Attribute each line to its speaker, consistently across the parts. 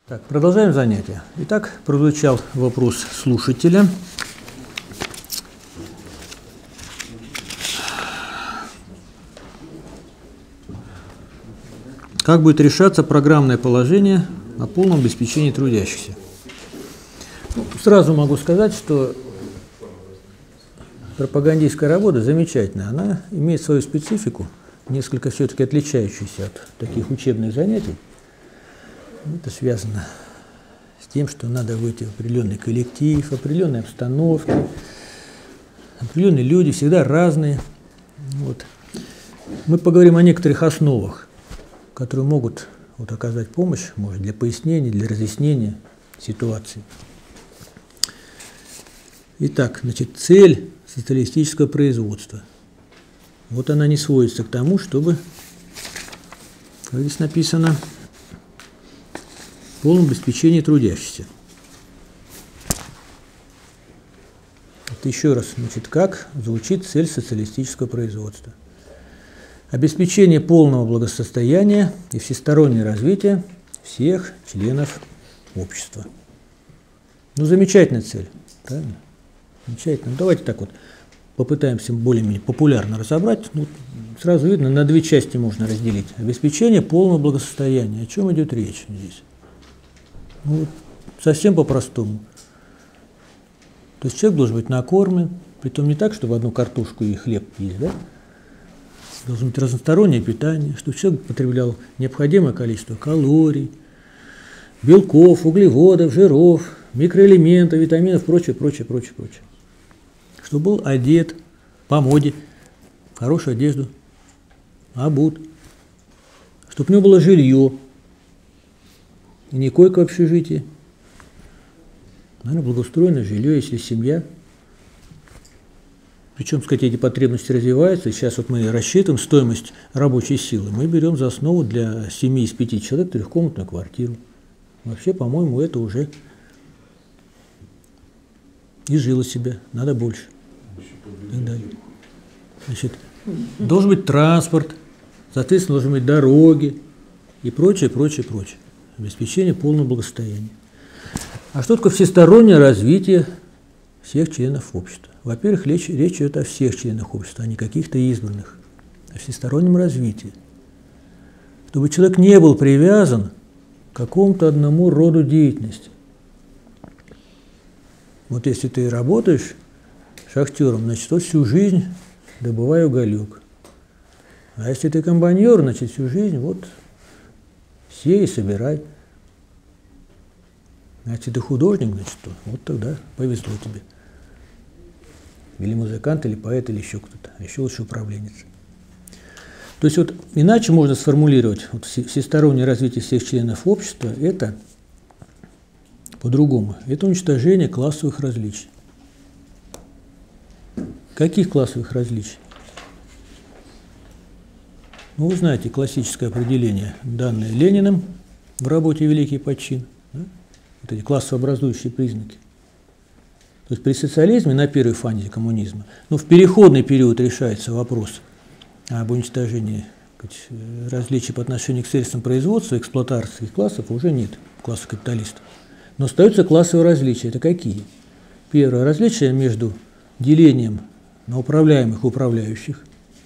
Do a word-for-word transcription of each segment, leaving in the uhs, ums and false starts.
Speaker 1: Так, продолжаем занятие. Итак, прозвучал вопрос слушателя. Как будет решаться программное положение о полном обеспечении трудящихся? Ну, сразу могу сказать, что пропагандистская работа замечательная. Она имеет свою специфику, несколько все-таки отличающуюся от таких учебных занятий. Это связано с тем, что надо выйти в определенный коллектив, определенные обстановки, определенные люди, всегда разные. Вот. Мы поговорим о некоторых основах, которые могут вот, оказать помощь, может, для пояснения, для разъяснения ситуации. Итак, значит, цель социалистического производства. Вот она не сводится к тому, чтобы, как здесь написано, полном обеспечении трудящихся. Это еще раз, значит, как звучит цель социалистического производства. Обеспечение полного благосостояния и всестороннее развитие всех членов общества. Ну, замечательная цель, правильно? Замечательно. Ну, давайте так вот попытаемся более-менее популярно разобрать. Ну, сразу видно, на две части можно разделить. Обеспечение полного благосостояния. О чем идет речь здесь? Ну, совсем по-простому. То есть человек должен быть накормлен, притом не так, чтобы одну картошку и хлеб есть, да? Должно быть разностороннее питание, чтобы человек потреблял необходимое количество калорий, белков, углеводов, жиров, микроэлементов, витаминов, прочее, прочее, прочее, прочее. Чтобы был одет по моде, в хорошую одежду, обут, чтобы у него было жилье, и не койка в общежитии, наверное, благоустроенное жилье, если семья. Причем, сказать, эти потребности развиваются. И сейчас вот мы рассчитываем стоимость рабочей силы. Мы берем за основу для семьи из пяти человек трехкомнатную квартиру. Вообще, по-моему, это уже изжило себя. Надо больше. И так далее. Значит, должен быть транспорт, соответственно, должны быть дороги и прочее, прочее, прочее. Обеспечение полного благосостояния. А что такое всестороннее развитие всех членов общества? Во-первых, речь, речь идет о всех членах общества, а не каких-то избранных, о всестороннем развитии. Чтобы человек не был привязан к какому-то одному роду деятельности. Вот если ты работаешь шахтером, значит, вот всю жизнь добывай уголек. А если ты комбайнер, значит, всю жизнь вот сей и собирай. А если ты художник, значит, то вот тогда повезло тебе. Или музыкант, или поэт, или еще кто-то, а еще лучше управленец. То есть вот иначе можно сформулировать вот всестороннее развитие всех членов общества, это по-другому. Это уничтожение классовых различий. Каких классовых различий? Ну, вы знаете классическое определение, данное Лениным в работе «Великий подчин». Да? Вот эти классообразующие признаки. То есть при социализме на первой фазе коммунизма, ну, в переходный период решается вопрос об уничтожении сказать, различий по отношению к средствам производства, эксплуатации классов уже нет, классов капиталистов. Но остаются классовые различия. Это какие? Первое, различие между делением на управляемых и управляющих.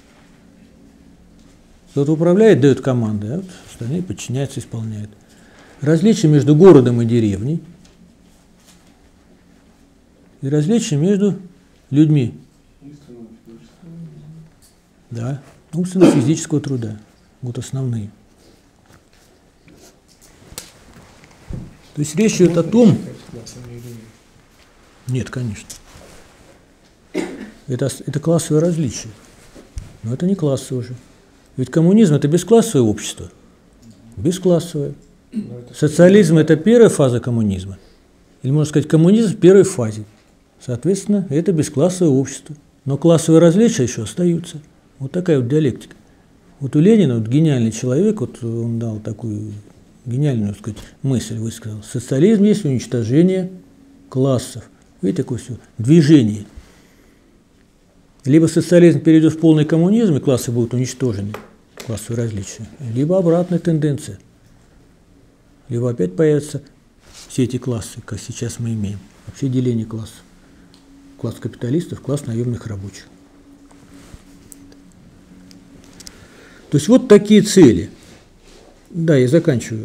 Speaker 1: Кто-то управляет, дает команды, а вот остальные подчиняются, исполняют. Различие между городом и деревней. И различие между людьми. Да, умственно-физического труда. Вот основные. То есть речь идет о том... Нет, конечно. Это, это классовое различие. Но это не классовое уже. Ведь коммунизм – это бесклассовое общество. Бесклассовое. Социализм – это первая фаза коммунизма. Или, можно сказать, коммунизм в первой фазе. Соответственно, это бесклассовое общество. Но классовые различия еще остаются. Вот такая вот диалектика. Вот у Ленина, вот гениальный человек, вот он дал такую гениальную, так сказать, мысль, высказал. Социализм есть уничтожение классов. Видите, такое все движение. Либо социализм перейдет в полный коммунизм, и классы будут уничтожены, классовые различия, либо обратная тенденция. либо опять появятся все эти классы, как сейчас мы имеем. Вообще деление классов. Класс капиталистов, класс наемных рабочих. То есть вот такие цели. Да, я заканчиваю.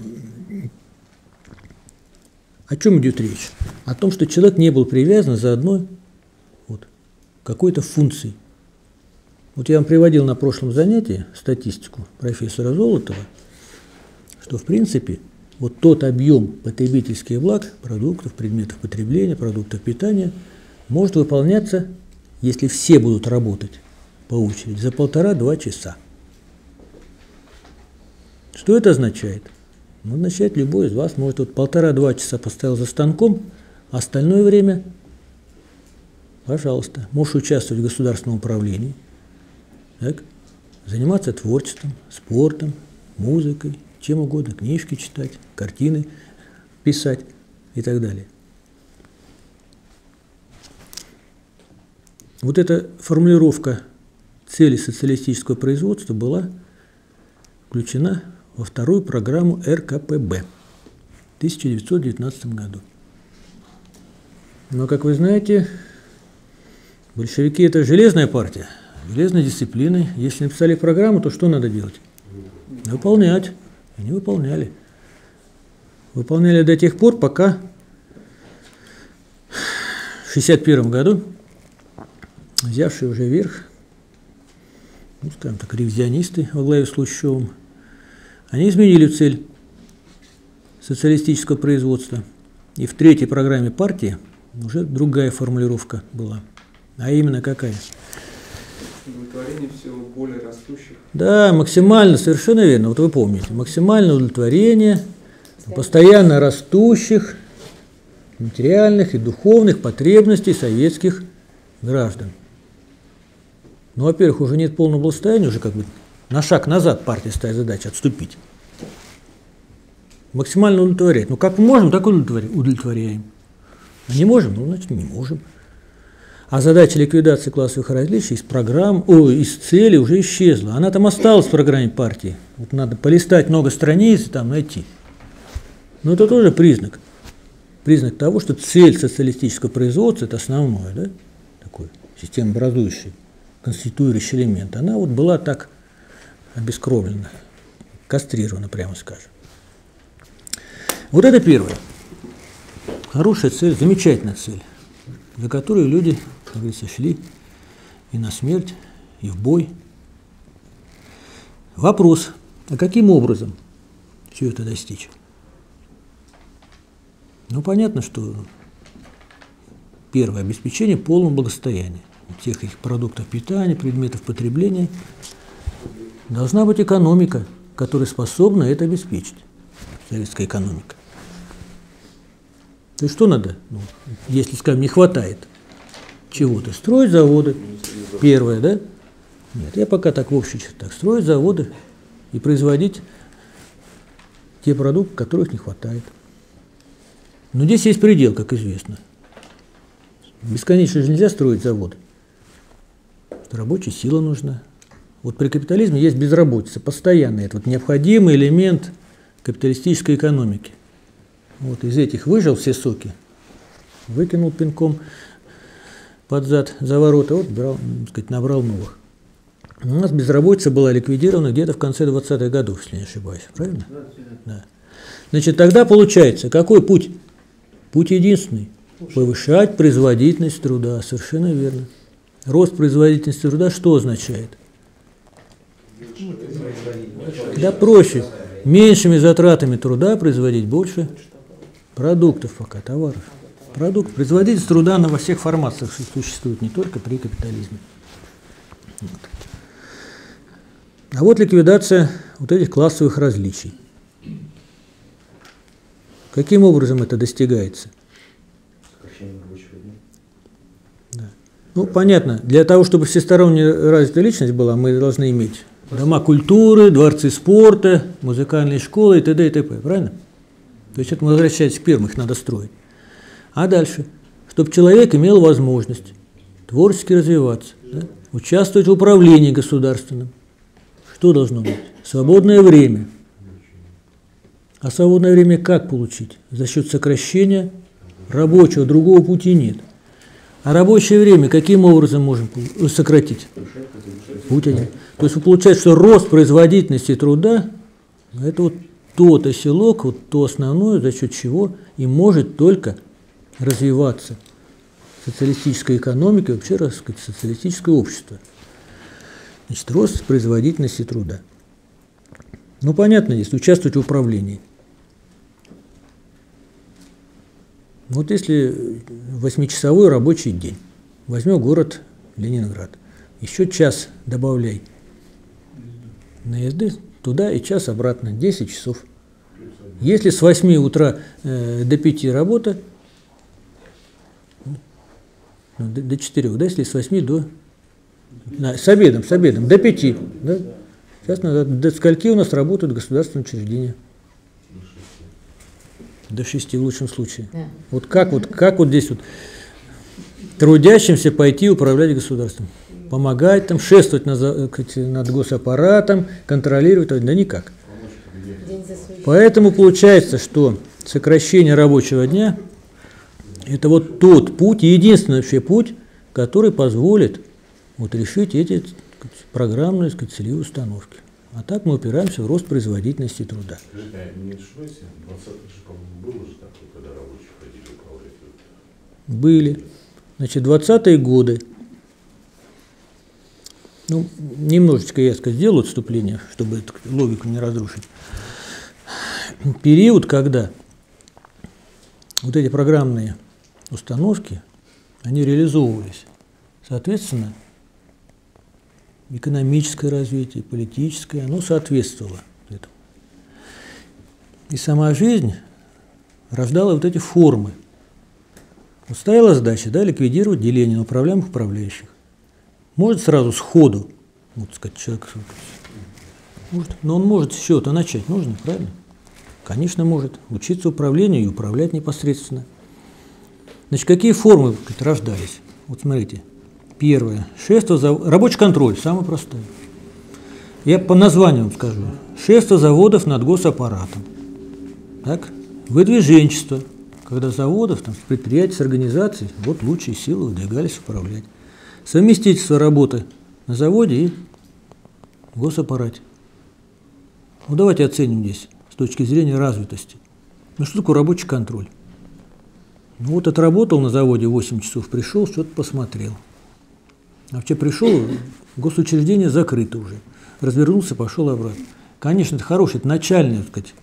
Speaker 1: О чем идет речь? О том, что человек не был привязан за одной вот, какой-то функцией. Вот я вам приводил на прошлом занятии статистику профессора Золотова, что в принципе вот тот объем потребительских благ, продуктов, предметов потребления, продуктов питания может выполняться, если все будут работать по очереди, за полтора-два часа. Что это означает? Ну, означает, любой из вас может вот полтора-два часа поставил за станком, а остальное время, пожалуйста, можешь участвовать в государственном управлении, так, заниматься творчеством, спортом, музыкой, чем угодно, книжки читать, картины писать и так далее. Вот эта формулировка цели социалистического производства была включена во вторую программу эр ка пэ бэ в тысяча девятьсот девятнадцатом году. Но, как вы знаете, большевики – это железная партия, железной дисциплины. Если написали программу, то что надо делать? Выполнять. Они выполняли. Выполняли до тех пор, пока в шестьдесят первом году, взявшие уже верх, ну, скажем так, ревизионисты во главе с Хрущевым, они изменили цель социалистического производства. И в третьей программе партии уже другая формулировка была. А именно какая?
Speaker 2: Удовлетворение всего более растущих.
Speaker 1: Да, максимально, совершенно верно. Вот вы помните, максимальное удовлетворение постоянно растущих материальных и духовных потребностей советских граждан. Ну, во-первых, уже нет полного благосостояния, уже как бы на шаг назад партия ставит задачу отступить. Максимально удовлетворять. Ну, как мы можем, так удовлетворяем. А не можем, ну, значит, не можем. А задача ликвидации классовых различий из программ, о, из цели уже исчезла. Она там осталась в программе партии. Вот надо полистать много страниц и там найти. Но это тоже признак. Признак того, что цель социалистического производства – это основное, да, такой системообразующий, конституирующий элемент. Она вот была так обескровлена, кастрирована, прямо скажем. Вот это первое. Хорошая цель, замечательная цель, за которую люди, как говорится, шли и на смерть, и в бой. Вопрос, а каким образом все это достичь? Ну, понятно, что первое – обеспечение полного благосостояния тех их продуктов питания, предметов потребления. Должна быть экономика, которая способна это обеспечить, советская экономика. То есть что надо, ну, если, скажем, не хватает чего-то? Строить заводы, первое, да? Нет, я пока так в общих чертах. Строить заводы и производить те продукты, которых не хватает. Но здесь есть предел, как известно. Бесконечно же нельзя строить заводы. Рабочая сила нужна. Вот при капитализме есть безработица, постоянная. Это вот необходимый элемент капиталистической экономики. Вот из этих выжал все соки, выкинул пинком под зад за ворота, вот брал, так сказать, набрал новых. У нас безработица была ликвидирована где-то в конце двадцатых годов, если не ошибаюсь. Правильно? Да. Значит, тогда получается, какой путь? Путь единственный. Повышать производительность труда. Совершенно верно. Рост производительности труда что означает? Да проще. Меньшими затратами труда производить больше продуктов пока, товаров. Продукт. Производительность труда она во всех формациях существует, не только при капитализме. Вот. А вот ликвидация вот этих классовых различий. Каким образом это достигается? Да. Ну, понятно, для того, чтобы всесторонне развитая личность была, мы должны иметь дома культуры, дворцы спорта, музыкальные школы и т.д. и т.п. Правильно? То есть это мы возвращаемся к первым, их надо строить. А дальше, чтобы человек имел возможность творчески развиваться, да? Участвовать в управлении государственным. Что должно быть? Свободное время. А свободное время как получить? За счет сокращения рабочего, другого пути нет. А рабочее время каким образом можем сократить? Путь один. То есть получается, что рост производительности труда – это вот тот оселок, вот то основное, за счет чего и может только развиваться социалистическая экономика и вообще, так сказать, социалистическое общество. Значит, рост производительности труда. Ну, понятно, здесь участвовать в управлении. Вот если восьмичасовой рабочий день, возьмем город Ленинград, еще час добавляй на езды туда и час обратно, десять часов. Если с восьми утра э, до пяти работа, ну, до, до четырёх, да, если с восьми до... На, с обедом, с обедом, до пяти. Да? Сейчас надо, до скольки у нас работают государственные учреждения? До шести в лучшем случае. Да. Вот как вот, как вот здесь вот трудящимся пойти управлять государством? Помогать там, шествовать над, над госаппаратом, контролировать, да никак. Поэтому получается, что сокращение рабочего дня – это вот тот путь, единственный вообще путь, который позволит вот решить эти, так сказать, программные, так сказать, целевые установки. А так мы упираемся в рост производительности труда.
Speaker 3: Скажите, а не ошибайся, в двадцатых, по-моему, было же такое, когда рабочие ходили управлять?
Speaker 1: Были. Значит, двадцатые годы. Ну, немножечко я, так сказать, сделаю отступление, чтобы эту логику не разрушить. Период, когда вот эти программные установки, они реализовывались, соответственно, экономическое развитие, политическое, оно соответствовало этому. И сама жизнь рождала вот эти формы. Вот стояла задача, да, ликвидировать деление на управляемых управляющих. Может сразу сходу, вот сказать, человек, может, но он может с чего-то начать, нужно, правильно? Конечно, может. Учиться управлению и управлять непосредственно. Значит, какие формы рождались? Вот смотрите. Первое. Шефство за... Рабочий контроль, самое простое. Я по названию вам скажу. Шефство заводов над госаппаратом. Так? Выдвиженчество. Когда заводов, там, предприятий, с организаций, вот лучшие силы выдвигались управлять. Совместительство работы на заводе и в госаппарате. Ну, давайте оценим здесь с точки зрения развитости. Ну, что такое рабочий контроль? Ну, вот отработал на заводе восемь часов, пришел, что-то посмотрел. А вообще пришел, госучреждение закрыто уже. Развернулся, пошел обратно. Конечно, это хорошая, это начальная, так сказать,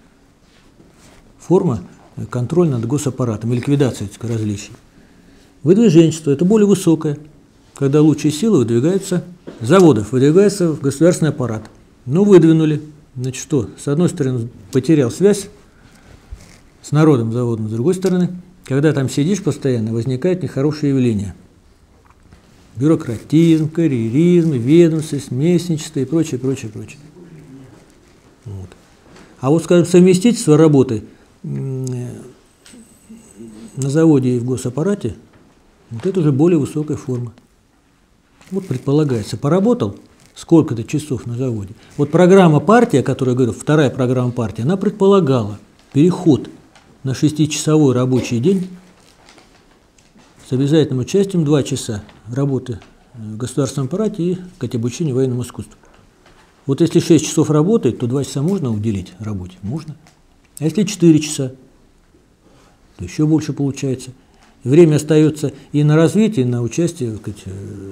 Speaker 1: форма контроля над госаппаратом и ликвидация этих различий. Выдвиженчество – это более высокое, когда лучшие силы выдвигаются с заводов, выдвигаются в государственный аппарат. Ну, выдвинули. Значит, что? С одной стороны, потерял связь с народом заводом, с другой стороны, когда там сидишь постоянно, возникает нехорошее явление. Бюрократизм, карьеризм, ведомственность, местничество и прочее, прочее, прочее. Вот. А вот, скажем, совместительство работы на заводе и в госаппарате, вот это уже более высокая форма. Вот предполагается, поработал сколько-то часов на заводе. Вот программа партии, о которой я говорю, вторая программа партии, она предполагала переход на шестичасовой рабочий день с обязательным участием два часа работы в государственном аппарате и как обучение военному искусству. Вот если шесть часов работает, то два часа можно уделить работе? Можно. А если четыре часа, то еще больше получается. Время остается и на развитие, и на участие так сказать,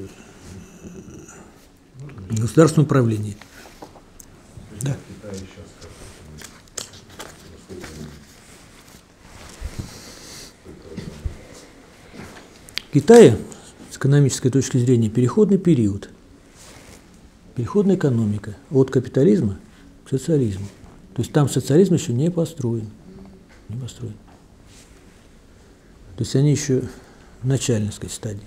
Speaker 1: в государственном управлении. Да. В Китае, с экономической точки зрения, переходный период, переходная экономика от капитализма к социализму. То есть там социализм еще не построен. Не построен. То есть они еще в начальной, так сказать, стадии.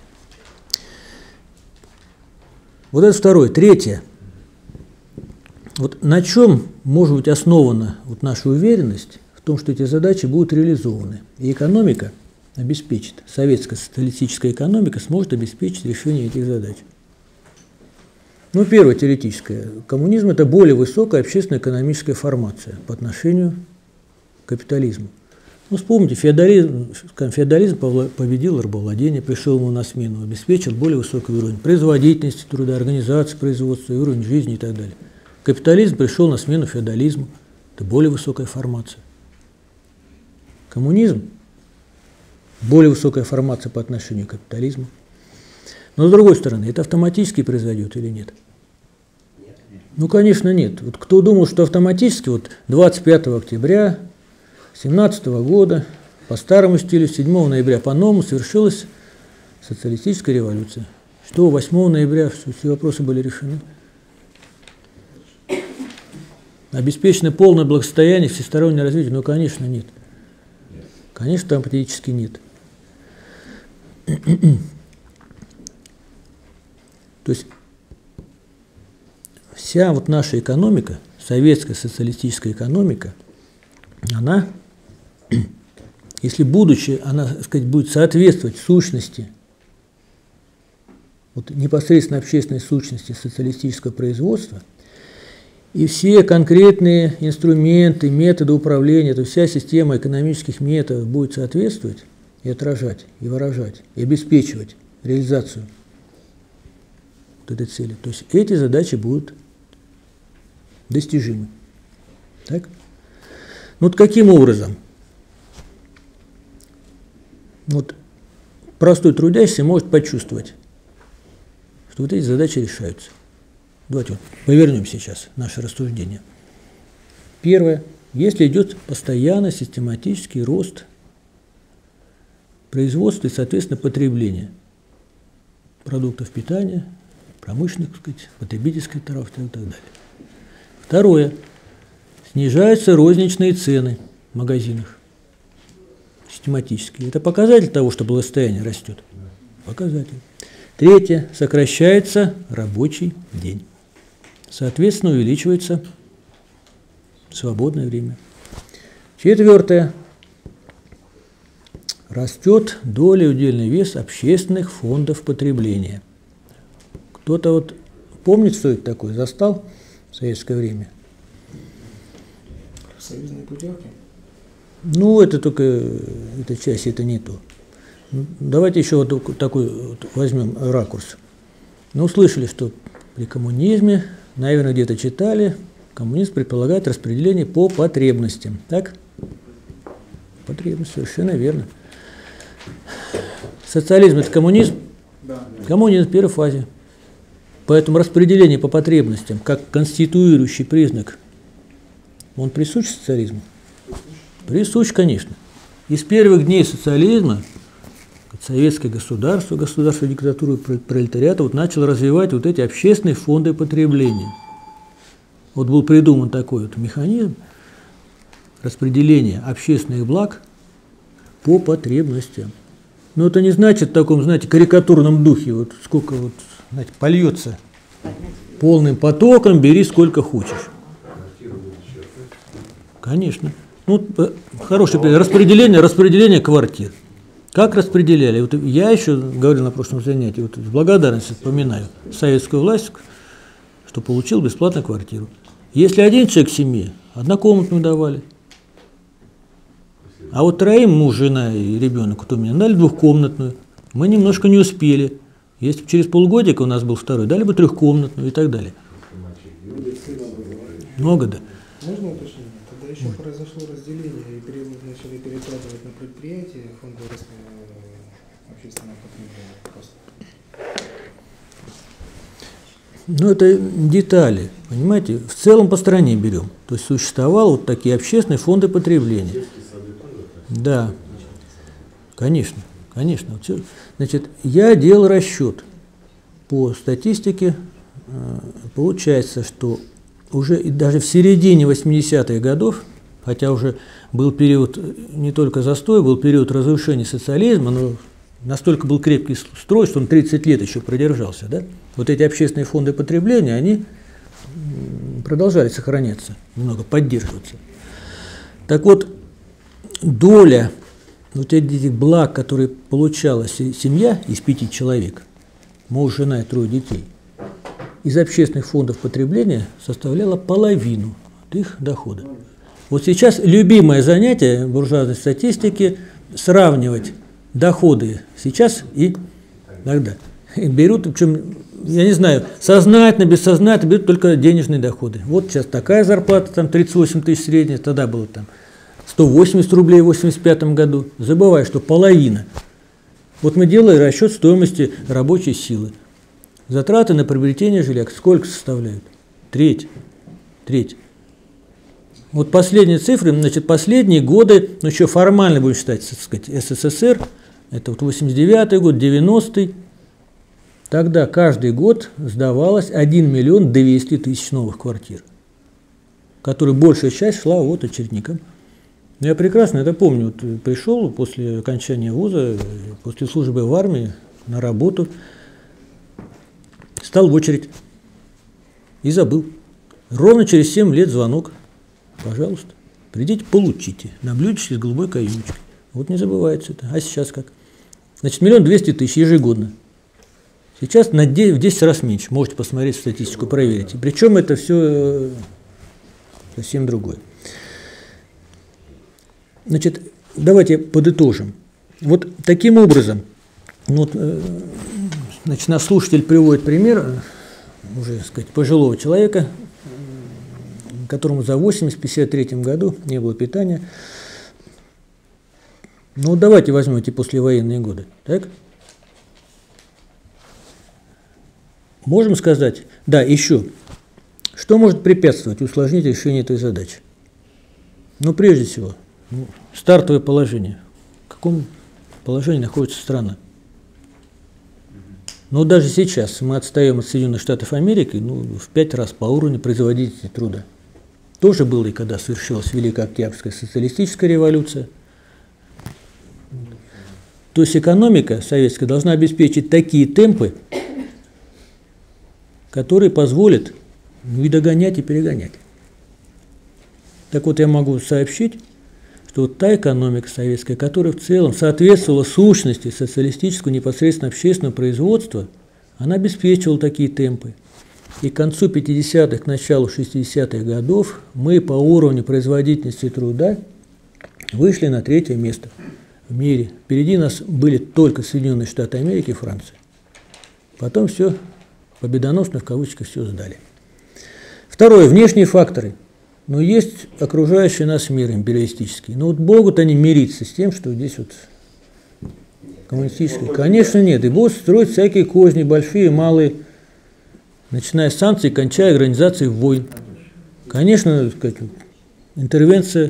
Speaker 1: Вот это второе. Третье. Вот на чем может быть основана вот наша уверенность в том, что эти задачи будут реализованы. И экономика обеспечит, советская социалистическая экономика сможет обеспечить решение этих задач. Ну, первое, теоретическое. Коммунизм – это более высокая общественно-экономическая формация по отношению капитализму. Ну, вспомните, феодализм, феодализм победил рабовладение, пришел ему на смену, обеспечил более высокий уровень производительности труда, организации производства, уровень жизни и так далее. Капитализм пришел на смену феодализму, это более высокая формация. Коммунизм – более высокая формация по отношению к капитализму. Но с другой стороны, это автоматически произойдет или нет? Ну, конечно, нет. Вот кто думал, что автоматически, вот двадцать пятого октября тысяча девятьсот семнадцатого года по старому стилю, седьмого ноября по новому совершилась социалистическая революция. Что восьмого ноября все, все вопросы были решены. Обеспечено полное благосостояние, всестороннее развитие? Ну, конечно, нет. Конечно, там практически нет. То есть вся вот наша экономика, советская социалистическая экономика, она, если будучи, она, так сказать, будет соответствовать сущности, вот непосредственно общественной сущности социалистического производства, и все конкретные инструменты, методы управления, то есть вся система экономических методов будет соответствовать и отражать, и выражать, и обеспечивать реализацию вот этой цели. То есть эти задачи будут достижимы. Так? Ну вот каким образом? Вот простой трудящийся может почувствовать, что вот эти задачи решаются. Давайте вот повернем сейчас наше рассуждение. Первое. Если идет постоянно систематический рост производства и, соответственно, потребления продуктов питания, промышленных, так сказать, потребительских товаров и так далее. Второе. Снижаются розничные цены в магазинах систематически. Это показатель того, что благосостояние растет. Показатель. Третье. Сокращается рабочий день. Соответственно, увеличивается свободное время. Четвертое. Растет доля, удельный вес общественных фондов потребления. Кто-то вот помнит, что это такое? Застал в советское время?
Speaker 2: Союзные путевки?
Speaker 1: Ну, это только, эта часть, это не то. Давайте еще вот такой вот возьмем ракурс. Ну, услышали, что при коммунизме, наверное, где-то читали, коммунизм предполагает распределение по потребностям. Так? Потребность, совершенно верно. Социализм – это коммунизм?
Speaker 2: Да.
Speaker 1: Коммунизм в первой фазе. Поэтому распределение по потребностям, как конституирующий признак, он присущ социализму? Присущ, конечно. И с первых дней социализма советское государство, государство диктатуры пролетариата вот начало развивать вот эти общественные фонды потребления. Вот был придуман такой вот механизм распределения общественных благ по потребностям. Но это не значит в таком, знаете, карикатурном духе, вот сколько вот, знаете, польется полным потоком, бери сколько хочешь. Конечно. Ну, хорошее пример. Распределение, распределение квартир. Как распределяли? Вот я еще говорил на прошлом занятии, вот с благодарностью вспоминаю советскую власть, что получил бесплатно квартиру. Если один человек в семье, однокомнатную давали. А вот троим, муж, жена и ребенок, вот у меня, дали двухкомнатную. Мы немножко не успели. Если бы через полгодика у нас был второй, дали бы трехкомнатную и так далее. Много, да.
Speaker 4: Можно уточнение? Когда еще Можно. произошло разделение и начали перекладывать на предприятия фонды общественного потребления?
Speaker 1: Ну, это детали, понимаете? В целом по стране берем. То есть существовали вот такие общественные фонды потребления. Да, конечно, конечно. Значит, я делал расчет. По статистике получается, что уже даже в середине восьмидесятых годов, хотя уже был период не только застоя, был период разрушения социализма, но настолько был крепкий строй, что он тридцать лет еще продержался. Да? Вот эти общественные фонды потребления, они продолжали сохраняться, немного поддерживаться. Так вот, доля вот этих благ, которые получала семья из пяти человек, муж, жена и трое детей, из общественных фондов потребления составляла половину от их дохода. Вот сейчас любимое занятие буржуазной статистики – сравнивать доходы сейчас и тогда. И берут, причем, я не знаю, сознательно, бессознательно берут только денежные доходы. Вот сейчас такая зарплата, там тридцать восемь тысяч средняя, тогда было там сто восемьдесят рублей в восемьдесят пятом году. Забывай, что половина. Вот мы делаем расчет стоимости рабочей силы. Затраты на приобретение жилья сколько составляют? Треть. Треть. Вот последние цифры, значит, последние годы, ну еще формально будем считать, так сказать, СССР, это вот восемьдесят девятый год, девяностый. Тогда каждый год сдавалось один миллион двести тысяч новых квартир, которые большая часть шла вот очередникам. Я прекрасно это помню. Вот пришел после окончания вуза, после службы в армии на работу, стал в очередь и забыл. Ровно через семь лет звонок. Пожалуйста, придите, получите на блюдечке с голубой каемочкой. Вот не забывается это. А сейчас как? Значит, миллион двести тысяч ежегодно. Сейчас на в десять раз меньше. Можете посмотреть статистику, проверить. И причем это все совсем другое. Значит, давайте подытожим. Вот таким образом, вот, значит, наш слушатель приводит пример уже, так сказать, пожилого человека, которому за восемьдесят в пятьдесят третьем году не было питания. Ну, давайте возьмем эти послевоенные годы. Так? Можем сказать, да, еще, что может препятствовать, усложнить решение этой задачи? Ну, прежде всего, ну, стартовое положение. В каком положении находится страна? Ну, даже сейчас мы отстаем от Соединенных Штатов Америки, ну, в пять раз по уровню производительности труда. Тоже было и когда совершилась Великая Октябрьская социалистическая революция. То есть экономика советская должна обеспечить такие темпы, которые позволят и догонять, и перегонять. Так вот, я могу сообщить, что вот та экономика советская, которая в целом соответствовала сущности социалистического непосредственно общественного производства, она обеспечивала такие темпы. И к концу пятидесятых, к началу шестидесятых годов мы по уровню производительности труда вышли на третье место в мире. Впереди нас были только Соединенные Штаты Америки и Франция. Потом все победоносно, в кавычках, все сдали. Второе. Внешние факторы. Но есть окружающий нас мир империалистический. Но вот могут они мириться с тем, что здесь вот коммунистический? Конечно, нет. И будут строить всякие козни, большие, малые, начиная с санкций, кончая организацией войн. Конечно, так сказать, интервенция,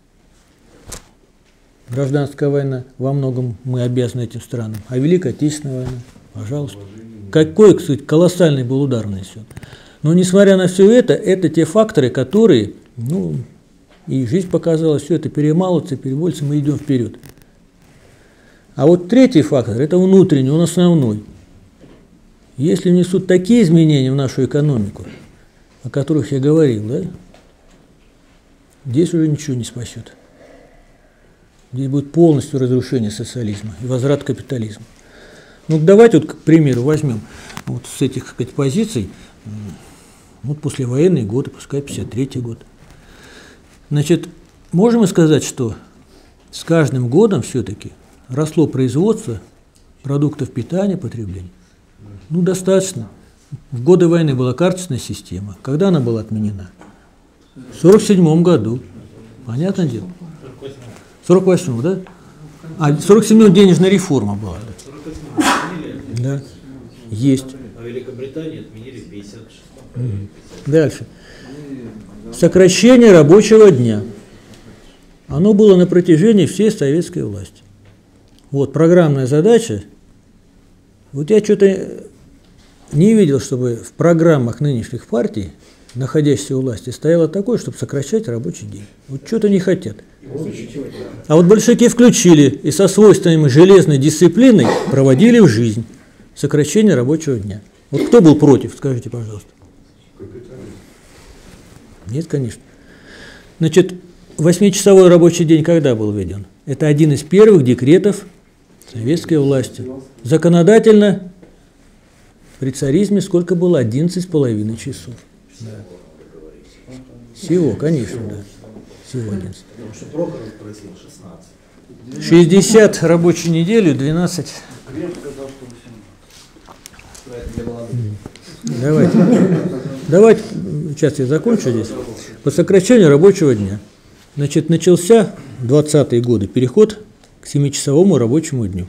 Speaker 1: гражданская война, во многом мы обязаны этим странам. А Великая Отечественная война, пожалуйста. Какой, кстати, колоссальный был удар нанесен. Но несмотря на все это, это те факторы, которые, ну, и жизнь показала, все это перемалывается, переводится, мы идем вперед. А вот третий фактор, это внутренний, он основной. Если внесут такие изменения в нашу экономику, о которых я говорил, да, здесь уже ничего не спасет. Здесь будет полностью разрушение социализма и возврат капитализма. Ну, давайте вот, к примеру, возьмем вот с этих, так сказать, позиций, вот послевоенные годы, пускай пятьдесят третий год. Значит, можем мы сказать, что с каждым годом все-таки росло производство продуктов питания, потребления? Ну, достаточно. В годы войны была карточная система. Когда она была отменена? В сорок седьмом году. Понятное дело? В сорок восьмом, да? А в сорок седьмом денежная реформа была. Да, есть.
Speaker 5: А в Великобритании отменили в пятьдесят шестом.
Speaker 1: Mm. Дальше. Сокращение рабочего дня. Оно было на протяжении всей советской власти. Вот программная задача. Вот я что-то не видел, чтобы в программах нынешних партий, находящихся у власти, стояло такое, чтобы сокращать рабочий день. Вот что-то не хотят. А вот большевики включили и со свойственной железной дисциплиной проводили в жизнь сокращение рабочего дня. Вот кто был против, скажите, пожалуйста. Нет, конечно. Значит, восьмичасовой рабочий день когда был введен? Это один из первых декретов советской власти. Законодательно при царизме сколько было? одиннадцать с половиной часов. Да. Всего, конечно, да. всего одиннадцать.
Speaker 5: Потому что Прохоров просил шестнадцать.
Speaker 1: шестьдесят рабочую неделю, двенадцать. Давайте. Давайте, сейчас я закончу здесь. По сокращению рабочего дня. Значит, начался в двадцатые годы переход к семичасовому рабочему дню.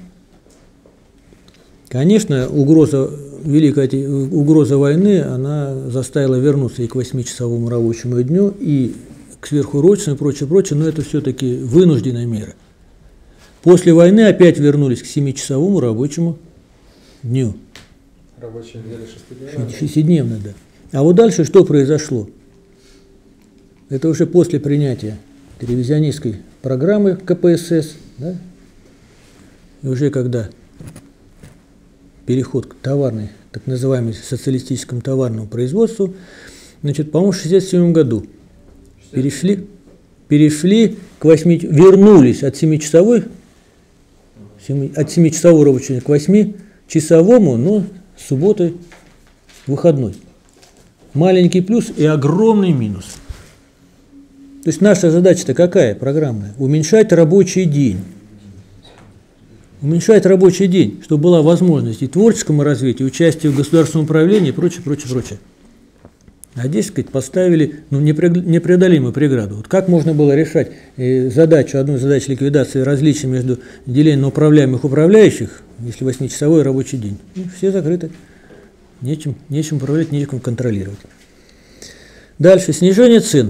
Speaker 1: Конечно, угроза, великая угроза войны, она заставила вернуться и к восьмичасовому рабочему дню, и к сверхурочному и прочее, прочее, но это все-таки вынужденная мера. После войны опять вернулись к семичасовому рабочему дню.
Speaker 2: Рабочая неделя шестидневная.
Speaker 1: Шестидневная, да. А вот дальше что произошло? Это уже после принятия ревизионистской программы ка пэ эс эс, да? И уже когда переход к товарной, так называемому социалистическому товарному производству, значит, по-моему, в шестьдесят седьмом году перешли, перешли к восьми, вернулись от семичасовой, от семичасового рабочего дня к восьмичасовому, но с субботой выходной. Маленький плюс и огромный минус. То есть наша задача-то какая программная? Уменьшать рабочий день. Уменьшать рабочий день, чтобы была возможность и творческому развитию, участию в государственном управлении и прочее, прочее, прочее. А здесь, сказать, поставили ну, непреодолимую преграду. Вот как можно было решать задачу, одну задачу ликвидации различий между делением управляемых управляющих, если восьмичасовой рабочий день? Ну, все закрыты. Нечем, нечем управлять, нечем контролировать. Дальше. Снижение цен.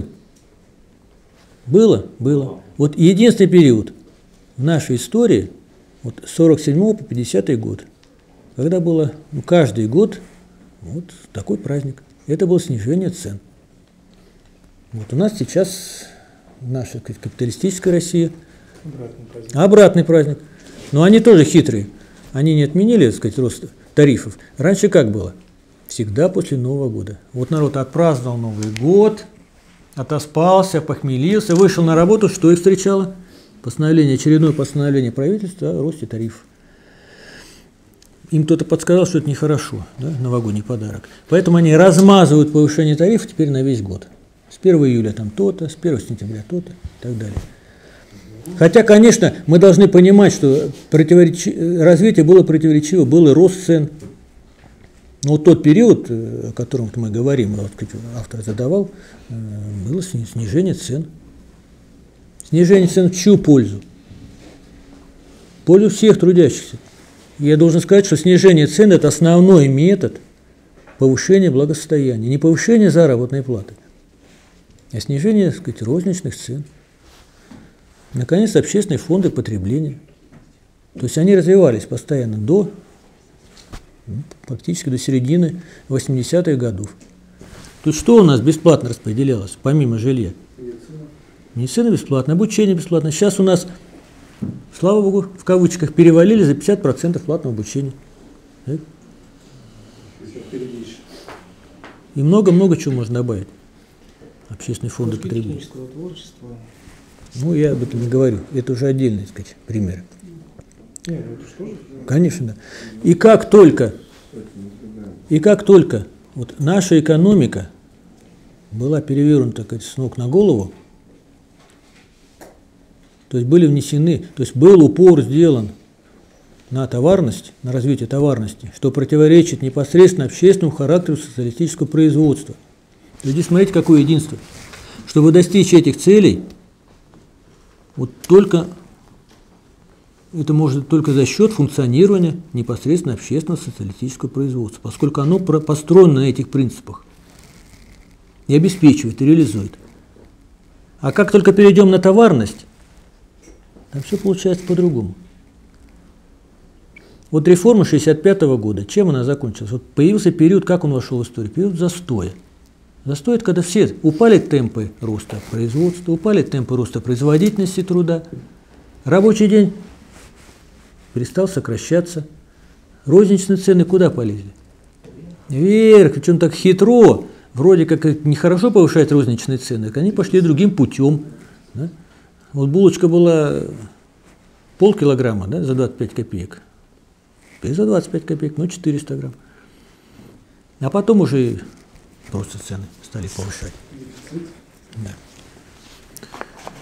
Speaker 1: Было? Было. Вот единственный период в нашей истории, вот с сорок седьмого по пятидесятый год, когда было ну, каждый год вот такой праздник. Это было снижение цен. Вот у нас сейчас наша сказать, капиталистическая Россия.
Speaker 4: Обратный праздник.
Speaker 1: Обратный праздник. Но они тоже хитрые. Они не отменили, так сказать, рост тарифов. Раньше как было? Всегда после Нового года. Вот народ отпраздновал Новый год, отоспался, похмелился, вышел на работу, что их встречало? Постановление, очередное постановление правительства о росте тарифов. Им кто-то подсказал, что это нехорошо, да, новогодний подарок. Поэтому они размазывают повышение тарифов теперь на весь год. С первого июля там то-то, с первого сентября то-то и так далее. Хотя, конечно, мы должны понимать, что противоречи... развитие было противоречиво, был и рост цен. Но вот тот период, о котором мы говорим, вот, автор задавал, было снижение цен. Снижение цен в чью пользу? В пользу всех трудящихся. Я должен сказать, что снижение цен – это основной метод повышения благосостояния. Не повышение заработной платы, а снижение, так сказать, розничных цен. Наконец, общественные фонды потребления. То есть они развивались постоянно до, ну, практически до середины восьмидесятых годов. Тут что у нас бесплатно распределялось, помимо жилья? Медицина бесплатно, обучение бесплатно. Сейчас у нас, слава богу, в кавычках, перевалили за пятьдесят процентов платного обучения. Да? И много-много чего можно добавить. Общественные фонды потребления.
Speaker 4: Творчества.
Speaker 1: Ну, я об этом не говорю. Это уже отдельные, так сказать, примеры.
Speaker 4: Не, ну это что же?
Speaker 1: Конечно, да. И как только, и как только вот наша экономика была перевернута, так сказать, с ног на голову, то есть были внесены, то есть был упор сделан на товарность, на развитие товарности, что противоречит непосредственно общественному характеру социалистического производства. То есть здесь смотрите, какое единство. Чтобы достичь этих целей, вот только, это может только за счет функционирования непосредственно общественного социалистического производства, поскольку оно построено на этих принципах и обеспечивает, и реализует. А как только перейдем на товарность, там все получается по-другому. Вот реформа шестьдесят пятого года, чем она закончилась? Вот появился период, как он вошел в историю? Период застоя. Застой – это когда все упали темпы роста производства, упали темпы роста производительности труда, рабочий день перестал сокращаться, розничные цены куда полезли? Вверх, причем так хитро, вроде как нехорошо повышать розничные цены, они пошли другим путем. Да? Вот булочка была полкилограмма, да, за двадцать пять копеек, теперь за двадцать пять копеек, ну четыреста грамм. А потом уже просто цены стали повышать. Да.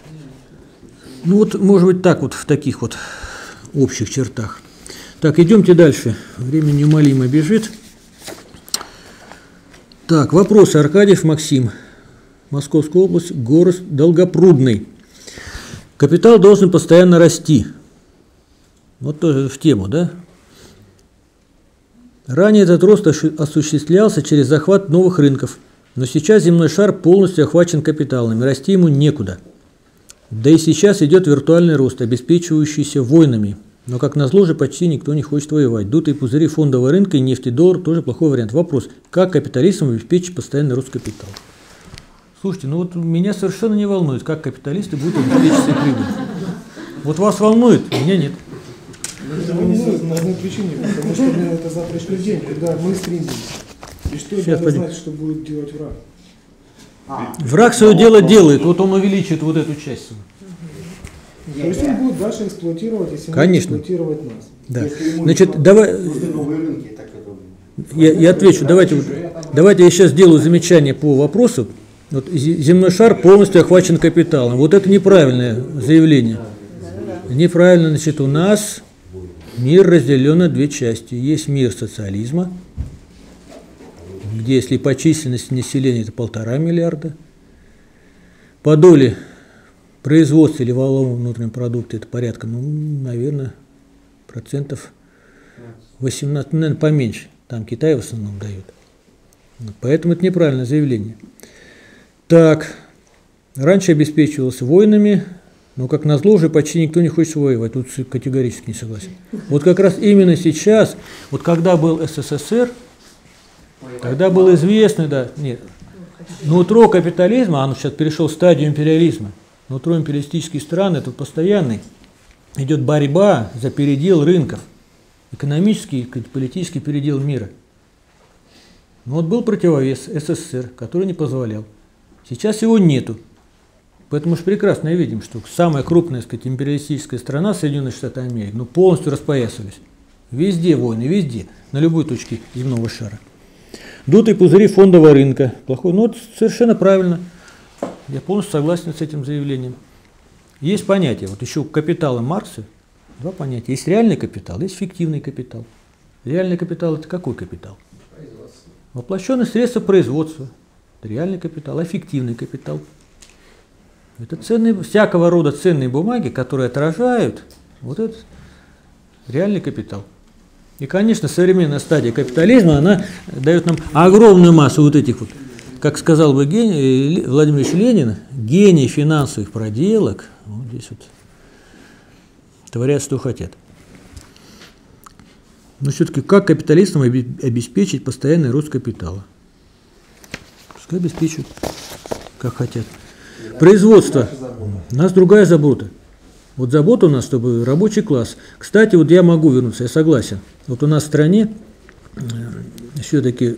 Speaker 1: Ну вот, может быть, так вот, в таких вот общих чертах. Так, идемте дальше. Время неумолимо бежит. Так, вопросы. Аркадьев Максим. Московская область, город Долгопрудный. Капитал должен постоянно расти. Вот тоже в тему, да? Ранее этот рост осуществлялся через захват новых рынков, но сейчас земной шар полностью охвачен капиталом, и расти ему некуда. Да и сейчас идет виртуальный рост, обеспечивающийся войнами. Но, как назло же, почти никто не хочет воевать. Дутые пузыри фондового рынка и нефть и доллар тоже плохой вариант. Вопрос, как капиталистам обеспечить постоянный рост капитала? Слушайте, ну вот меня совершенно не волнует, как капиталисты будут обеспечить себе прибыль. Вот вас волнует, меня нет.
Speaker 4: Это волнует на одной причине, потому что это завтрашний день, когда мы стремимся. И что
Speaker 1: Сейчас
Speaker 4: надо знать, что будет делать враг?
Speaker 5: А,
Speaker 1: Враг свое дело делает, вот он увеличит вот эту часть.
Speaker 4: То есть он будет дальше эксплуатировать, если
Speaker 1: Конечно.
Speaker 4: эксплуатировать нас.
Speaker 1: Да.
Speaker 5: если ему
Speaker 1: Значит,
Speaker 5: нужны
Speaker 1: давай,
Speaker 5: новые рынки, так это...
Speaker 1: я, я отвечу, давайте, вот, давайте я сейчас сделаю замечание по вопросу. Вот земной шар полностью охвачен капиталом. Вот это неправильное заявление. Неправильно, значит, у нас мир разделен на две части. Есть мир социализма, где, если по численности населения, это полтора миллиарда. По доле производства или валового внутреннего продукта это порядка, ну, наверное, процентов восемнадцать, ну, наверное, поменьше. Там Китай в основном дает. Поэтому это неправильное заявление. Так, раньше обеспечивался войнами, но, как назло, уже почти никто не хочет воевать. Тут категорически не согласен. Вот как раз именно сейчас, вот когда был СССР, тогда было известно, да, нет, нутро капитализма, оно сейчас перешел в стадию империализма. Нутро империалистические страны, тут постоянный идет борьба за передел рынков, экономический и политический передел мира. Но вот был противовес СССР, который не позволял. Сейчас его нету. Поэтому мы прекрасно видим, что самая крупная, так сказать, империалистическая страна, Соединенные Штаты Америки, ну, полностью распоясались. Везде войны, везде, на любой точке земного шара. Дутые пузыри фондового рынка. Плохой, ну, это совершенно правильно. Я полностью согласен с этим заявлением. Есть понятие, вот еще капитала Маркса, два понятия. Есть реальный капитал, есть фиктивный капитал. Реальный капитал – это какой капитал? Воплощенные средства производства. Это реальный капитал, а фиктивный капитал. Это ценные, всякого рода ценные бумаги, которые отражают вот этот реальный капитал. И, конечно, современная стадия капитализма, она дает нам огромную массу вот этих вот, как сказал бы гений, Владимир Ильич Ленин, гений финансовых проделок, вот здесь вот творят, что хотят. Но все-таки как капиталистам обеспечить постоянный рост капитала? Пускай обеспечивают, как хотят. Производство. У нас другая забота. Вот забота у нас, чтобы рабочий класс. Кстати, вот я могу вернуться, я согласен. Вот у нас в стране все-таки,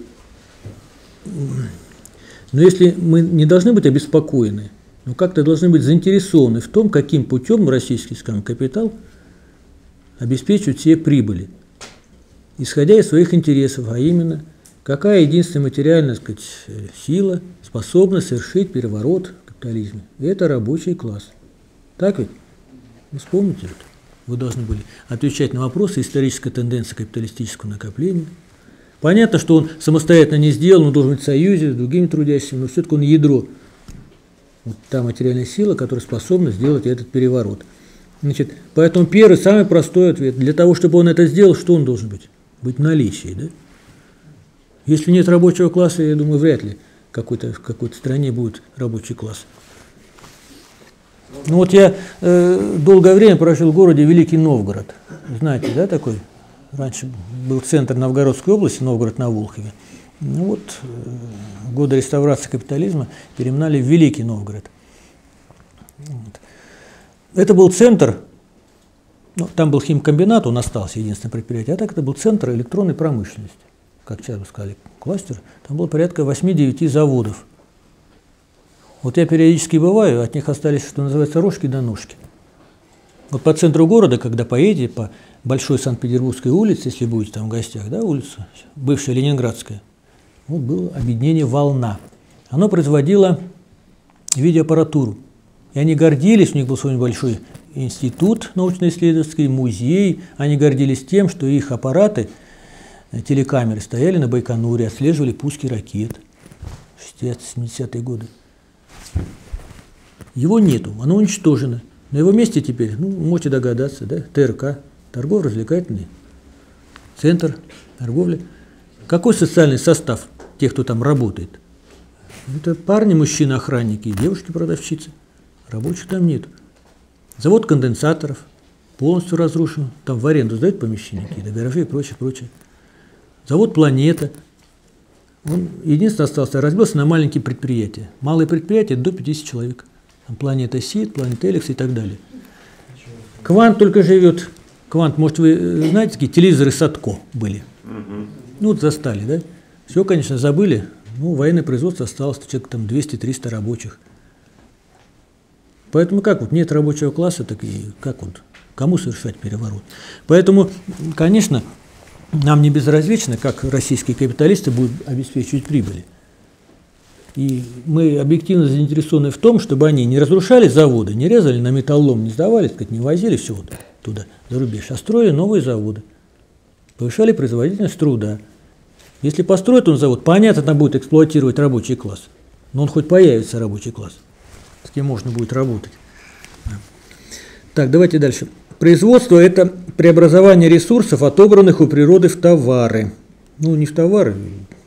Speaker 1: но если мы не должны быть обеспокоены, но как-то должны быть заинтересованы в том, каким путем российский, скажем, капитал обеспечивает себе прибыли, исходя из своих интересов, а именно, какая единственная материальная, так сказать, сила способна совершить переворот в капитализме. И это рабочий класс. Так ведь? Вы вспомните это. Вы должны были отвечать на вопросы исторической тенденции капиталистического накопления. Понятно, что он самостоятельно не сделал, он должен быть в союзе с другими трудящимися, но все-таки он ядро. Вот та материальная сила, которая способна сделать этот переворот. Значит, поэтому первый, самый простой ответ. Для того, чтобы он это сделал, что он должен быть? Быть в наличии, да? Если нет рабочего класса, я думаю, вряд ли какой-то, в какой-то стране будет рабочий класс. Ну вот я э, долгое время прожил в городе Великий Новгород. Знаете, да, такой? Раньше был центр Новгородской области, Новгород на Волхове. Ну вот, э, в годы реставрации капитализма переименовали в Великий Новгород. Вот. Это был центр, ну, там был химкомбинат, он остался, единственное предприятие, а так это был центр электронной промышленности. Как сейчас бы сказали, кластер. Там было порядка восьми-девяти заводов. Вот я периодически бываю, от них остались, что называется, рожки до ножки. Вот по центру города, когда поедете по Большой Санкт-Петербургской улице, если будете там в гостях, да, улица, бывшая Ленинградская, вот было объединение «Волна». Оно производило видеоаппаратуру. И они гордились, у них был свой небольшой институт научно-исследовательский, музей. Они гордились тем, что их аппараты, телекамеры стояли на Байконуре, отслеживали пуски ракет в шестидесятые-семидесятые годы. Его нету, оно уничтожено. На его месте теперь, ну, можете догадаться, да, ТРК, торгово-развлекательный центр торговли. Какой социальный состав тех, кто там работает? Это парни, мужчины, охранники и девушки-продавщицы. Рабочих там нет. Завод конденсаторов полностью разрушен. Там в аренду сдают помещения, какие-то гаражи и прочее, прочее. Завод «Планета». Он единственное остался, разбился на маленькие предприятия. Малые предприятия до пятидесяти человек. Там «Планета Сид», «Планета Элекс» и так далее. «Квант» только живет. «Квант», может, вы знаете, такие телевизоры Садко были. Ну, вот застали, да? Все, конечно, забыли. Ну, военное производство осталось, человек там двести-триста рабочих. Поэтому как вот нет рабочего класса, так и как вот, кому совершать переворот? Поэтому, конечно, нам не безразлично, как российские капиталисты будут обеспечивать прибыли. И мы объективно заинтересованы в том, чтобы они не разрушали заводы, не резали на металлолом, не сдавали, так сказать, не возили все вот туда, за рубеж, а строили новые заводы, повышали производительность труда. Если построит он завод, понятно, там будет эксплуатировать рабочий класс, но он хоть появится рабочий класс, с кем можно будет работать. Так, давайте дальше. Производство – это преобразование ресурсов, отобранных у природы, в товары. Ну, не в товары,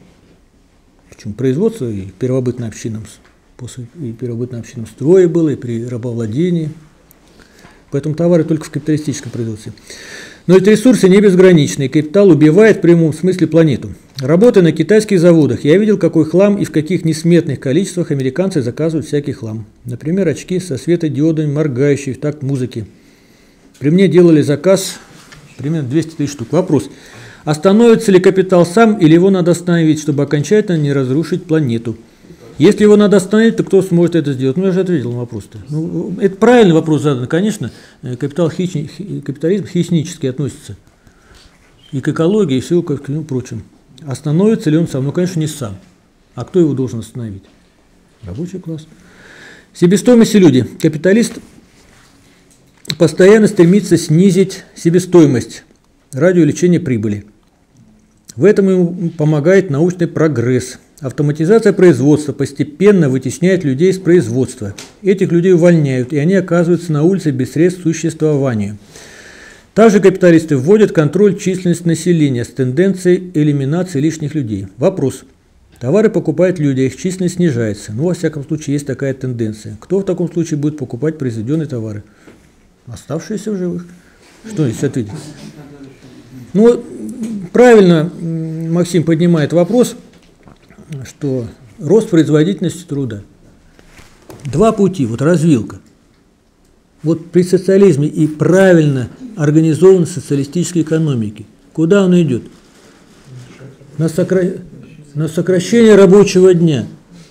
Speaker 1: почему производство и в первобытно-общинном, после и первобытно-общинном строе было, и при рабовладении. Поэтому товары только в капиталистическом производстве. Но эти ресурсы не безграничны, и капитал убивает в прямом смысле планету. Работая на китайских заводах, я видел, какой хлам и в каких несметных количествах американцы заказывают всякий хлам. Например, очки со светодиодами, моргающие в такт музыки. При мне делали заказ примерно двести тысяч штук. Вопрос: остановится ли капитал сам, или его надо остановить, чтобы окончательно не разрушить планету? Если его надо остановить, то кто сможет это сделать? Ну, я же ответил на вопрос-то. Ну, это правильный вопрос задан. Конечно, капитал хищни, капитализм хищнически относится и к экологии, и всему к ну, прочим. Остановится ли он сам? Ну, конечно, не сам. А кто его должен остановить? Рабочий класс. Себестоимость и люди. Капиталист постоянно стремится снизить себестоимость ради увеличения прибыли. В этом ему помогает научный прогресс. Автоматизация производства постепенно вытесняет людей из производства. Этих людей увольняют, и они оказываются на улице без средств к существованию. Также капиталисты вводят контроль численности населения с тенденцией элиминации лишних людей. Вопрос. Товары покупают люди, а их численность снижается. Ну, во всяком случае, есть такая тенденция. Кто в таком случае будет покупать произведенные товары? Оставшиеся в живых. Что здесь ответить? Ну, правильно Максим поднимает вопрос, что рост производительности труда. Два пути, вот развилка. Вот при социализме и правильно организованной социалистической экономике, куда он идет? На, сокра... на сокращение рабочего дня.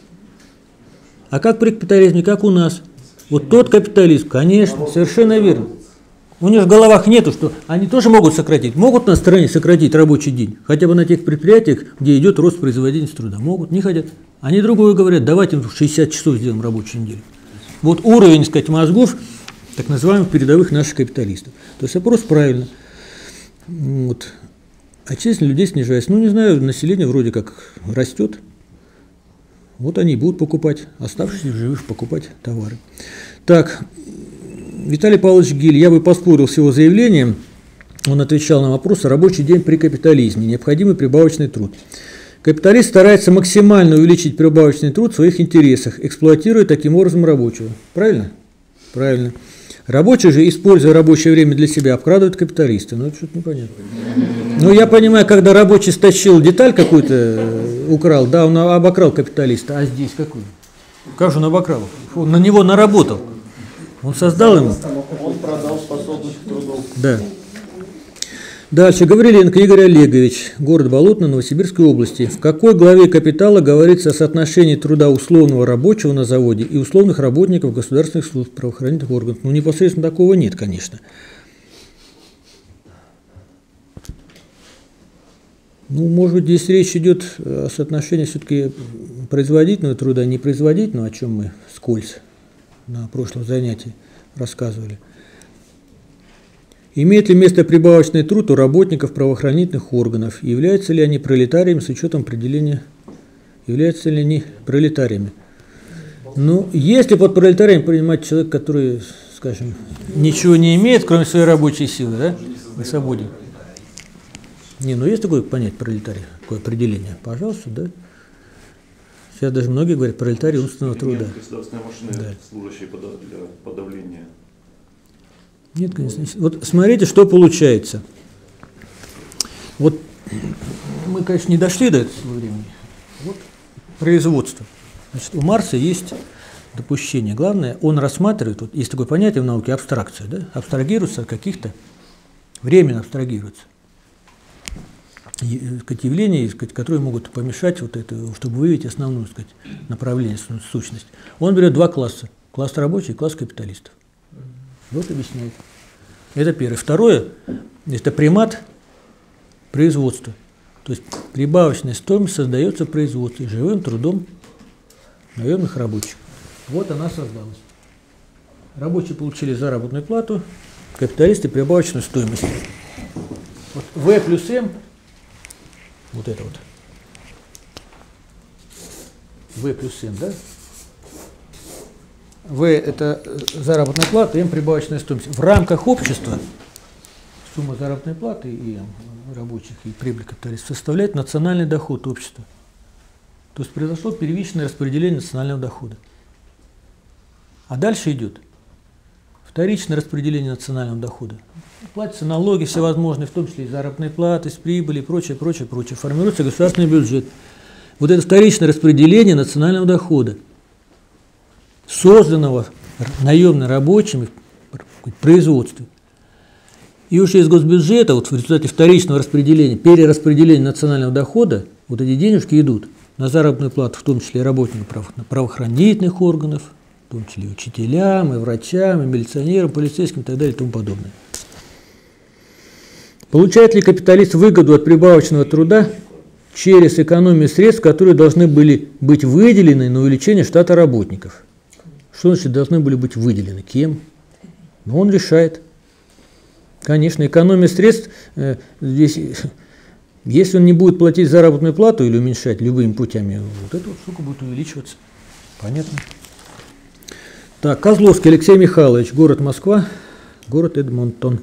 Speaker 1: А как при капитализме, как у нас? Вот тот капитализм, конечно, совершенно верно. У них в головах нету, что они тоже могут сократить. Могут на стране сократить рабочий день, хотя бы на тех предприятиях, где идет рост производительности труда. Могут, не хотят. Они другое говорят, давайте в шестьдесят часов сделаем рабочую неделю. Вот уровень, так сказать, мозгов так называемых передовых наших капиталистов. То есть вопрос правильно. Вот. А численность людей снижается. Ну, не знаю, население вроде как растет. Вот они будут покупать, оставшиеся в живых покупать товары. Так, Виталий Павлович Гиль, я бы поспорил с его заявлением. Он отвечал на вопрос: рабочий день при капитализме, необходимый прибавочный труд. Капиталист старается максимально увеличить прибавочный труд в своих интересах, эксплуатируя таким образом рабочего. Правильно? Правильно. Рабочий же, используя рабочее время для себя, обкрадывает капиталиста. Ну, это что-то непонятно. Ну, я понимаю, когда рабочий стащил деталь какую-то, украл, да, он обокрал капиталиста. А здесь какой? Как же он обокрал? Он на него наработал. Он создал ему.
Speaker 5: Он продал способность к труду.
Speaker 1: Да. Дальше. Гавриленко Игорь Олегович, город Болотно, Новосибирской области. В какой главе «Капитала» говорится о соотношении труда условного рабочего на заводе и условных работников государственных служб, правоохранительных органов? Ну, непосредственно такого нет, конечно. Ну, может быть, здесь речь идет о соотношении все-таки производительного труда, не производительного, о чем мы вскользь на прошлом занятии рассказывали. Имеет ли место прибавочный труд у работников правоохранительных органов? Являются ли они пролетариями с учетом определения? Являются ли они пролетариями? Ну, если под пролетарием принимать человек, который, скажем, ничего не имеет, кроме своей рабочей силы, да, на свободе. Не, ну есть такое понятие пролетарий, такое определение. Пожалуйста, да. Сейчас даже многие говорят пролетарий умственного труда.
Speaker 3: Государственные машины, да, служащие для подавления.
Speaker 1: Нет, конечно. Вот смотрите, что получается. Вот мы, конечно, не дошли до этого времени. Вот производство. Значит, у Марса есть допущение. Главное, он рассматривает, вот есть такое понятие в науке абстракция, да? Абстрагируется от каких-то, временно абстрагируется. Сказать, явления, сказать, которые могут помешать вот это, чтобы выявить основную, сказать, направление, сущность. Он берет два класса. Класс рабочих и класс капиталистов. Вот объясняет. Это первое. Второе, это примат производства. То есть прибавочная стоимость создается в производстве живым трудом наемных рабочих. Вот она создалась. Рабочие получили заработную плату, капиталисты прибавочную стоимость. Вот В плюс М, вот это вот. В плюс М, да? В – это заработная плата, М – прибавочная стоимость. В рамках общества сумма заработной платы и рабочих, и прибыль капиталистов составляет национальный доход общества. То есть произошло первичное распределение национального дохода. А дальше идет вторичное распределение национального дохода. Платятся налоги всевозможные, в том числе и заработные платы, с прибыли и прочее, прочее, прочее. Формируется государственный бюджет. Вот это вторичное распределение национального дохода, созданного наемными рабочими в производстве. И уже из госбюджета, вот в результате вторичного распределения, перераспределения национального дохода, вот эти денежки идут на заработную плату, в том числе и работникам правоохранительных органов, в том числе и учителям, и врачам, и милиционерам, полицейским и так далее и тому подобное. Получает ли капиталист выгоду от прибавочного труда через экономию средств, которые должны были быть выделены на увеличение штата работников? Что значит должны были быть выделены? Кем? Но он решает. Конечно, экономия средств, э, здесь, если он не будет платить заработную плату или уменьшать любыми путями, вот эта вот штука будет увеличиваться. Понятно? Так, Козловский Алексей Михайлович, город Москва, город Эдмонтон.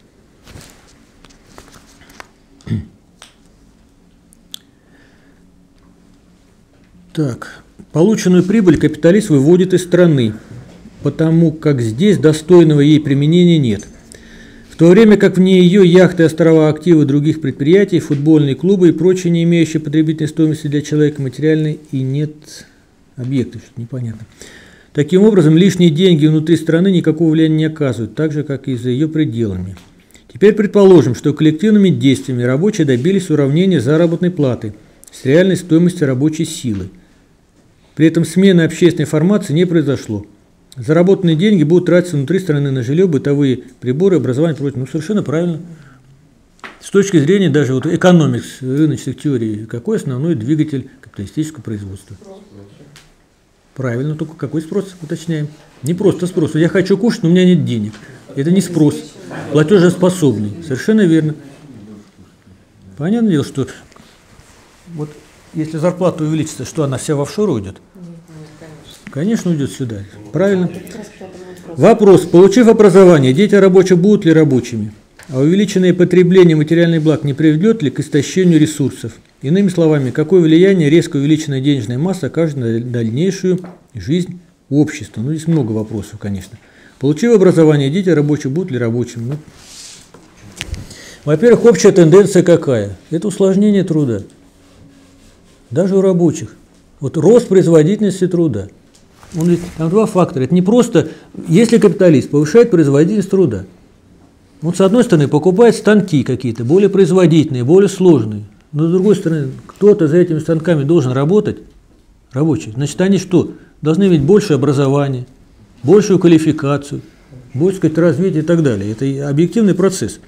Speaker 1: Так, полученную прибыль капиталист выводит из страны, потому как здесь достойного ей применения нет. В то время как вне ее яхты, острова, активы других предприятий, футбольные клубы и прочие, не имеющие потребительной стоимости для человека материальной, и нет объектов, что-то непонятно. Таким образом, лишние деньги внутри страны никакого влияния не оказывают, так же, как и за ее пределами. Теперь предположим, что коллективными действиями рабочие добились уравнения заработной платы с реальной стоимостью рабочей силы. При этом смены общественной формации не произошло. Заработанные деньги будут тратиться внутри страны на жилье, бытовые приборы, образование и прочее. Ну, совершенно правильно. С точки зрения даже вот экономикс, рыночных теорий, какой основной двигатель капиталистического производства? Правильно, только какой спрос, уточняем. Не просто спрос. Я хочу кушать, но у меня нет денег. Это не спрос. Платежеспособный. Совершенно верно. Понятное дело, что вот если зарплата увеличится, что она вся в офшор уйдет? Конечно, уйдет сюда. Правильно. Вопрос. Получив образование, дети рабочих будут ли рабочими? А увеличенное потребление материальных благ не приведет ли к истощению ресурсов? Иными словами, какое влияние резко увеличенная денежная масса окажет на дальнейшую жизнь общества? Ну, здесь много вопросов, конечно. Получив образование, дети рабочих будут ли рабочими? Ну, во-первых, общая тенденция какая? Это усложнение труда. Даже у рабочих. Вот рост производительности труда. Он, там два фактора. Это не просто, если капиталист повышает производительность труда, он, с одной стороны, покупает станки какие-то, более производительные, более сложные. Но, с другой стороны, кто-то за этими станками должен работать, рабочий. Значит, они что? Должны иметь большее образование, большую квалификацию, больше, сказать, развитие и так далее. Это объективный процесс.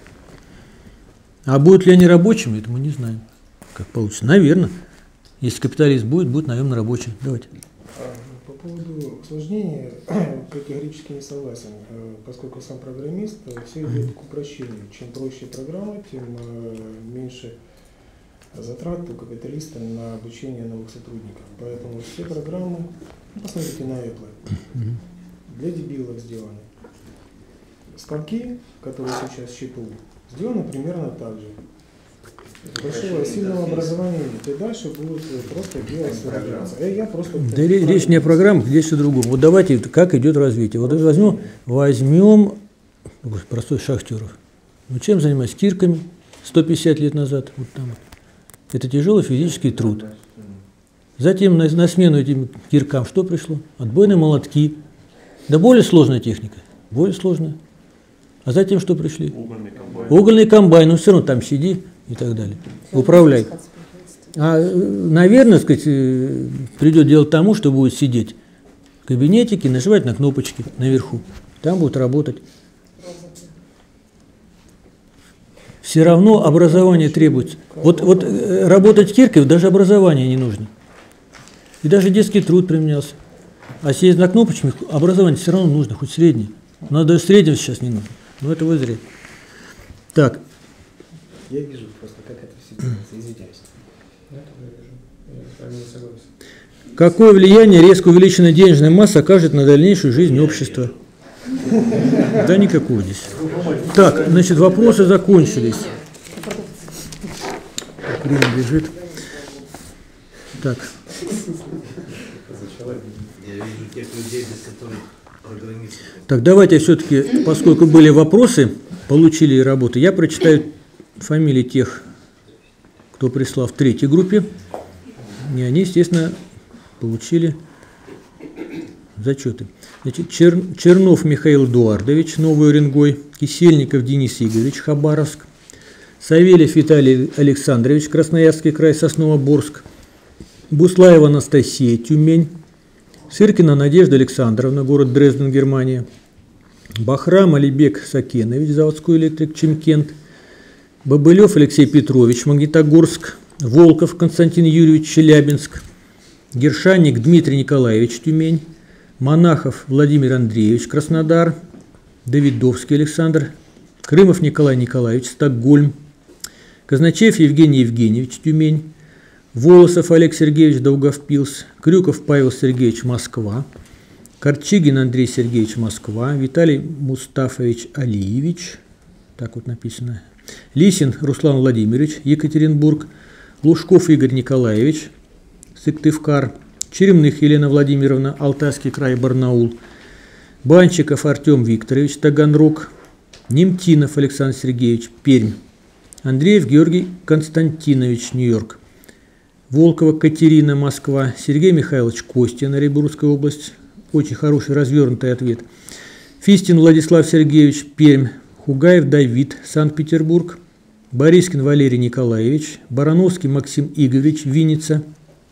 Speaker 1: А будут ли они рабочими, это мы не знаем. Как получится? Наверное. Если капиталист будет, будет наемно рабочий. Давайте.
Speaker 4: По поводу усложнения категорически не согласен, э, поскольку сам программист, э, все идет к упрощению. Чем проще программа, тем э, меньше затрат у капиталиста на обучение новых сотрудников. Поэтому все программы, ну, посмотрите на Apple, для дебилов сделаны. Станки, которые сейчас в ЧПУ, сделаны примерно так же. Большого сильного образования нет. И дальше будут просто делать программы. Я просто...
Speaker 1: Да речь не о программах, здесь о другом. Вот давайте, как идет развитие. Вот возьмем, возьмем простой шахтеров. Ну чем занимаются? Кирками сто пятьдесят лет назад. Вот там. Это тяжелый физический труд. Затем на, на смену этим киркам что пришло? Отбойные молотки. Да более сложная техника. Более сложная. А затем что пришли?
Speaker 3: Угольный комбайн.
Speaker 1: Угольный комбайн. Ну все равно там сиди и так далее. Управляй. А, наверное, сказать, придет дело к тому, что будет сидеть в кабинетике, нажимать на кнопочки наверху. Там будет работать. Все равно образование требуется. Вот, вот работать киркой даже образование не нужно. И даже детский труд применялся. А сидеть на кнопочках, образование все равно нужно, хоть среднее. Но даже среднего сейчас не нужно. Но это вы зря. Так.
Speaker 4: Я вижу просто, как это все делается, извиняюсь.
Speaker 2: Я тоже вижу. Я с вами не согласен.
Speaker 1: Какое влияние резко увеличенная денежная масса окажет на дальнейшую жизнь общества? Да никакого здесь. Так, значит, вопросы закончились. Время бежит. Так.
Speaker 6: Я вижу тех людей, без которых программисты.
Speaker 1: Так, давайте все-таки, поскольку были вопросы, получили работы, я прочитаю фамилии тех, кто прислал в третьей группе. И они, естественно, получили зачеты. Значит, Чер... Чернов Михаил Эдуардович, Новый Уренгой, Кисельников Денис Игоревич, Хабаровск, Савельев Виталий Александрович, Красноярский край, Сосновоборск, Буслаева Анастасия, Тюмень, Сыркина Надежда Александровна, город Дрезден, Германия, Бахрам Алибек Сакенович, заводской электрик, Чимкент, Бобылев Алексей Петрович, Магнитогорск, Волков Константин Юрьевич, Челябинск, Гершанник Дмитрий Николаевич, Тюмень, Монахов Владимир Андреевич, Краснодар, Давидовский Александр, Крымов Николай Николаевич, Стокгольм, Казначеев Евгений Евгеньевич, Тюмень, Волосов Олег Сергеевич, Даугавпилс, Крюков Павел Сергеевич, Москва, Корчигин Андрей Сергеевич, Москва, Виталий Мустафович Алиевич, так вот написано, Лисин Руслан Владимирович, Екатеринбург, Лужков Игорь Николаевич, Сыктывкар, Черемных Елена Владимировна, Алтайский край, Барнаул, Банчиков Артем Викторович, Таганрог, Немтинов Александр Сергеевич, Пермь, Андреев Георгий Константинович, Нью-Йорк, Волкова Катерина, Москва, Сергей Михайлович Костин, Оренбургская область, очень хороший развернутый ответ, Фистин Владислав Сергеевич, Пермь, Хугаев Давид, Санкт-Петербург, Борискин Валерий Николаевич, Барановский Максим Игоревич, Винница,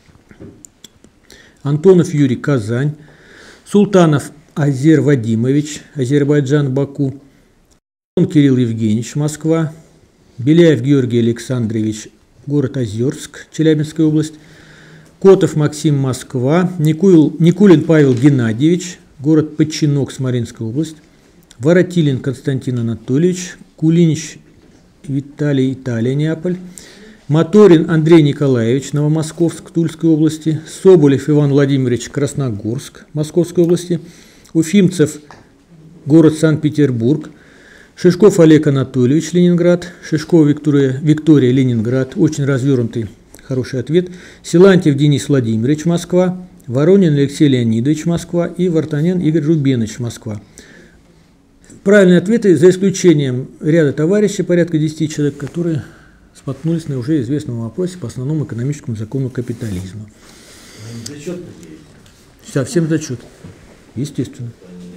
Speaker 1: Антонов Юрий, Казань, Султанов Азер Вадимович, Азербайджан, Баку, Кирилл Евгеньевич, Москва, Беляев Георгий Александрович, город Озерск, Челябинская область, Котов Максим, Москва, Никулин, Никулин Павел Геннадьевич, город Подчинок, Смоленская область, Воротилин Константин Анатольевич, Кулинич Виталий, Италия, Неаполь, Моторин Андрей Николаевич, Новомосковск, Тульской области, Соболев Иван Владимирович, Красногорск, Московской области, Уфимцев, город Санкт-Петербург, Шишков Олег Анатольевич, Ленинград, Шишкова Виктория, Виктория, Ленинград, очень развернутый, хороший ответ, Силантьев Денис Владимирович, Москва, Воронин Алексей Леонидович, Москва и Вартанян Игорь Рубенович, Москва. Правильные ответы, за исключением ряда товарищей, порядка десяти человек, которые споткнулись на уже известном вопросе по основному экономическому закону капитализма.
Speaker 6: Зачет
Speaker 1: Все, всем зачет. Естественно.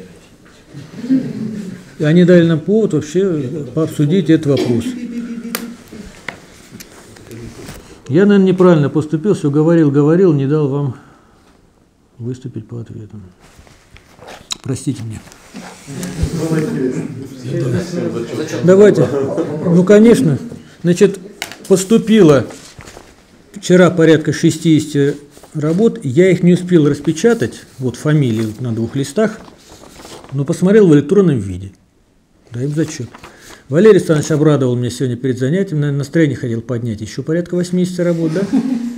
Speaker 1: И они дали нам повод вообще пообсудить этот вопрос. Я, наверное, неправильно поступил, все говорил, говорил, не дал вам выступить по ответам. Простите меня. Давайте. Ну, конечно. Значит, поступило вчера порядка шестидесяти работ, я их не успел распечатать, вот фамилии вот на двух листах, но посмотрел в электронном виде. Даем зачет. Валерий Александрович обрадовал меня сегодня перед занятием, наверное, настроение хотел поднять. Еще порядка восьмидесяти работ, да?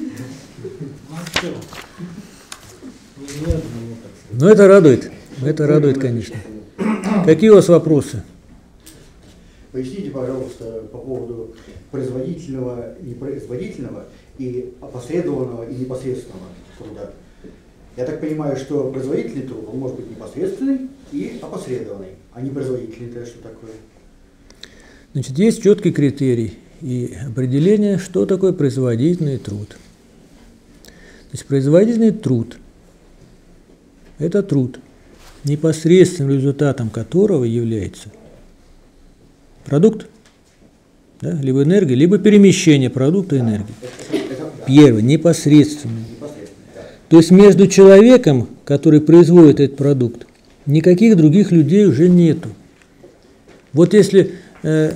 Speaker 1: Но это радует, это радует, конечно. Какие у вас вопросы?
Speaker 7: Поясните, пожалуйста, по поводу производительного и непроизводительного и опосредованного и непосредственного труда. Я так понимаю, что производительный труд он может быть непосредственный и опосредованный, а непроизводительный это что такое?
Speaker 1: Значит, есть четкий критерий и определение, что такое производительный труд. То есть производительный труд – это труд, непосредственным результатом которого является продукт, да, либо энергия, либо перемещение продукта энергии. Первый – непосредственный. То есть между человеком, который производит этот продукт, никаких других людей уже нету. Вот если, э,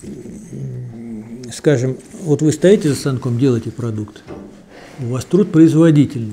Speaker 1: скажем, вот вы стоите за станком, делаете продукт, у вас труд производительный.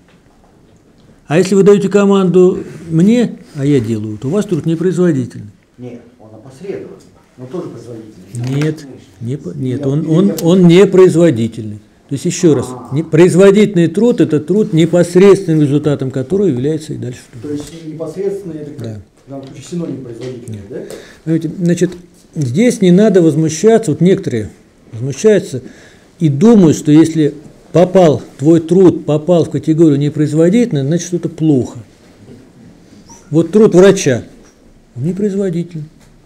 Speaker 1: А если вы даете команду мне, а я делаю, то у вас труд непроизводительный.
Speaker 7: Нет, он опосредованный, но тоже производительный.
Speaker 1: Нет, не, нет он, он, он не производительный. То есть еще раз, не, производительный труд – это труд, непосредственным результатом которого является и дальше труд.
Speaker 7: То есть непосредственно это как,
Speaker 1: да.
Speaker 7: в данном случае синоним производительный, да?
Speaker 1: Знаете, значит, здесь не надо возмущаться, вот некоторые возмущаются и думают, что если попал, твой труд попал в категорию непроизводительный, значит что-то плохо. Вот труд врача, он непроизводительный.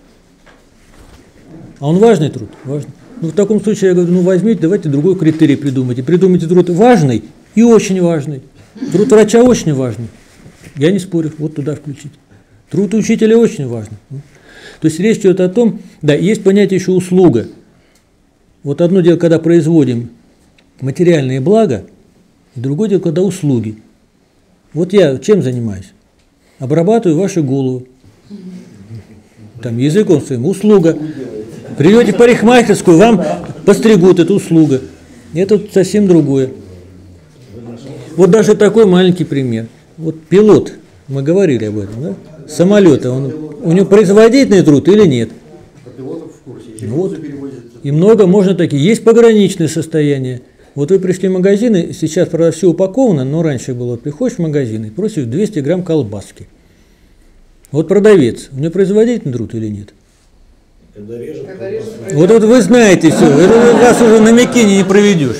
Speaker 1: А он важный труд? Важный. Ну, в таком случае я говорю, ну возьмите, давайте другой критерий придумайте. Придумайте труд важный и очень важный. Труд врача очень важный. Я не спорю, вот туда включите. Труд учителя очень важный. То есть речь идет о том, да, есть понятие еще услуга. Вот одно дело, когда производим материальные блага, и другое дело, когда услуги. Вот я чем занимаюсь? Обрабатываю вашу голову. Там языком своим, услуга. Придете в парикмахерскую, вам постригут, это услуга. Это совсем другое. Вот даже такой маленький пример. Вот пилот, мы говорили об этом, да? Самолета, он, у него производительный труд или нет?
Speaker 7: Пилотов в курсе.
Speaker 1: Ну вот. И много можно такие. Есть пограничные состояния. Вот вы пришли в магазин, и сейчас, правда, все упаковано, но раньше было, приходишь в магазин и просишь двести грамм колбаски. Вот продавец, у него производительный труд или нет?
Speaker 6: Когда режет,
Speaker 8: Когда режет,
Speaker 1: Вот, вот вы знаете все, это вас уже на Микине не проведешь.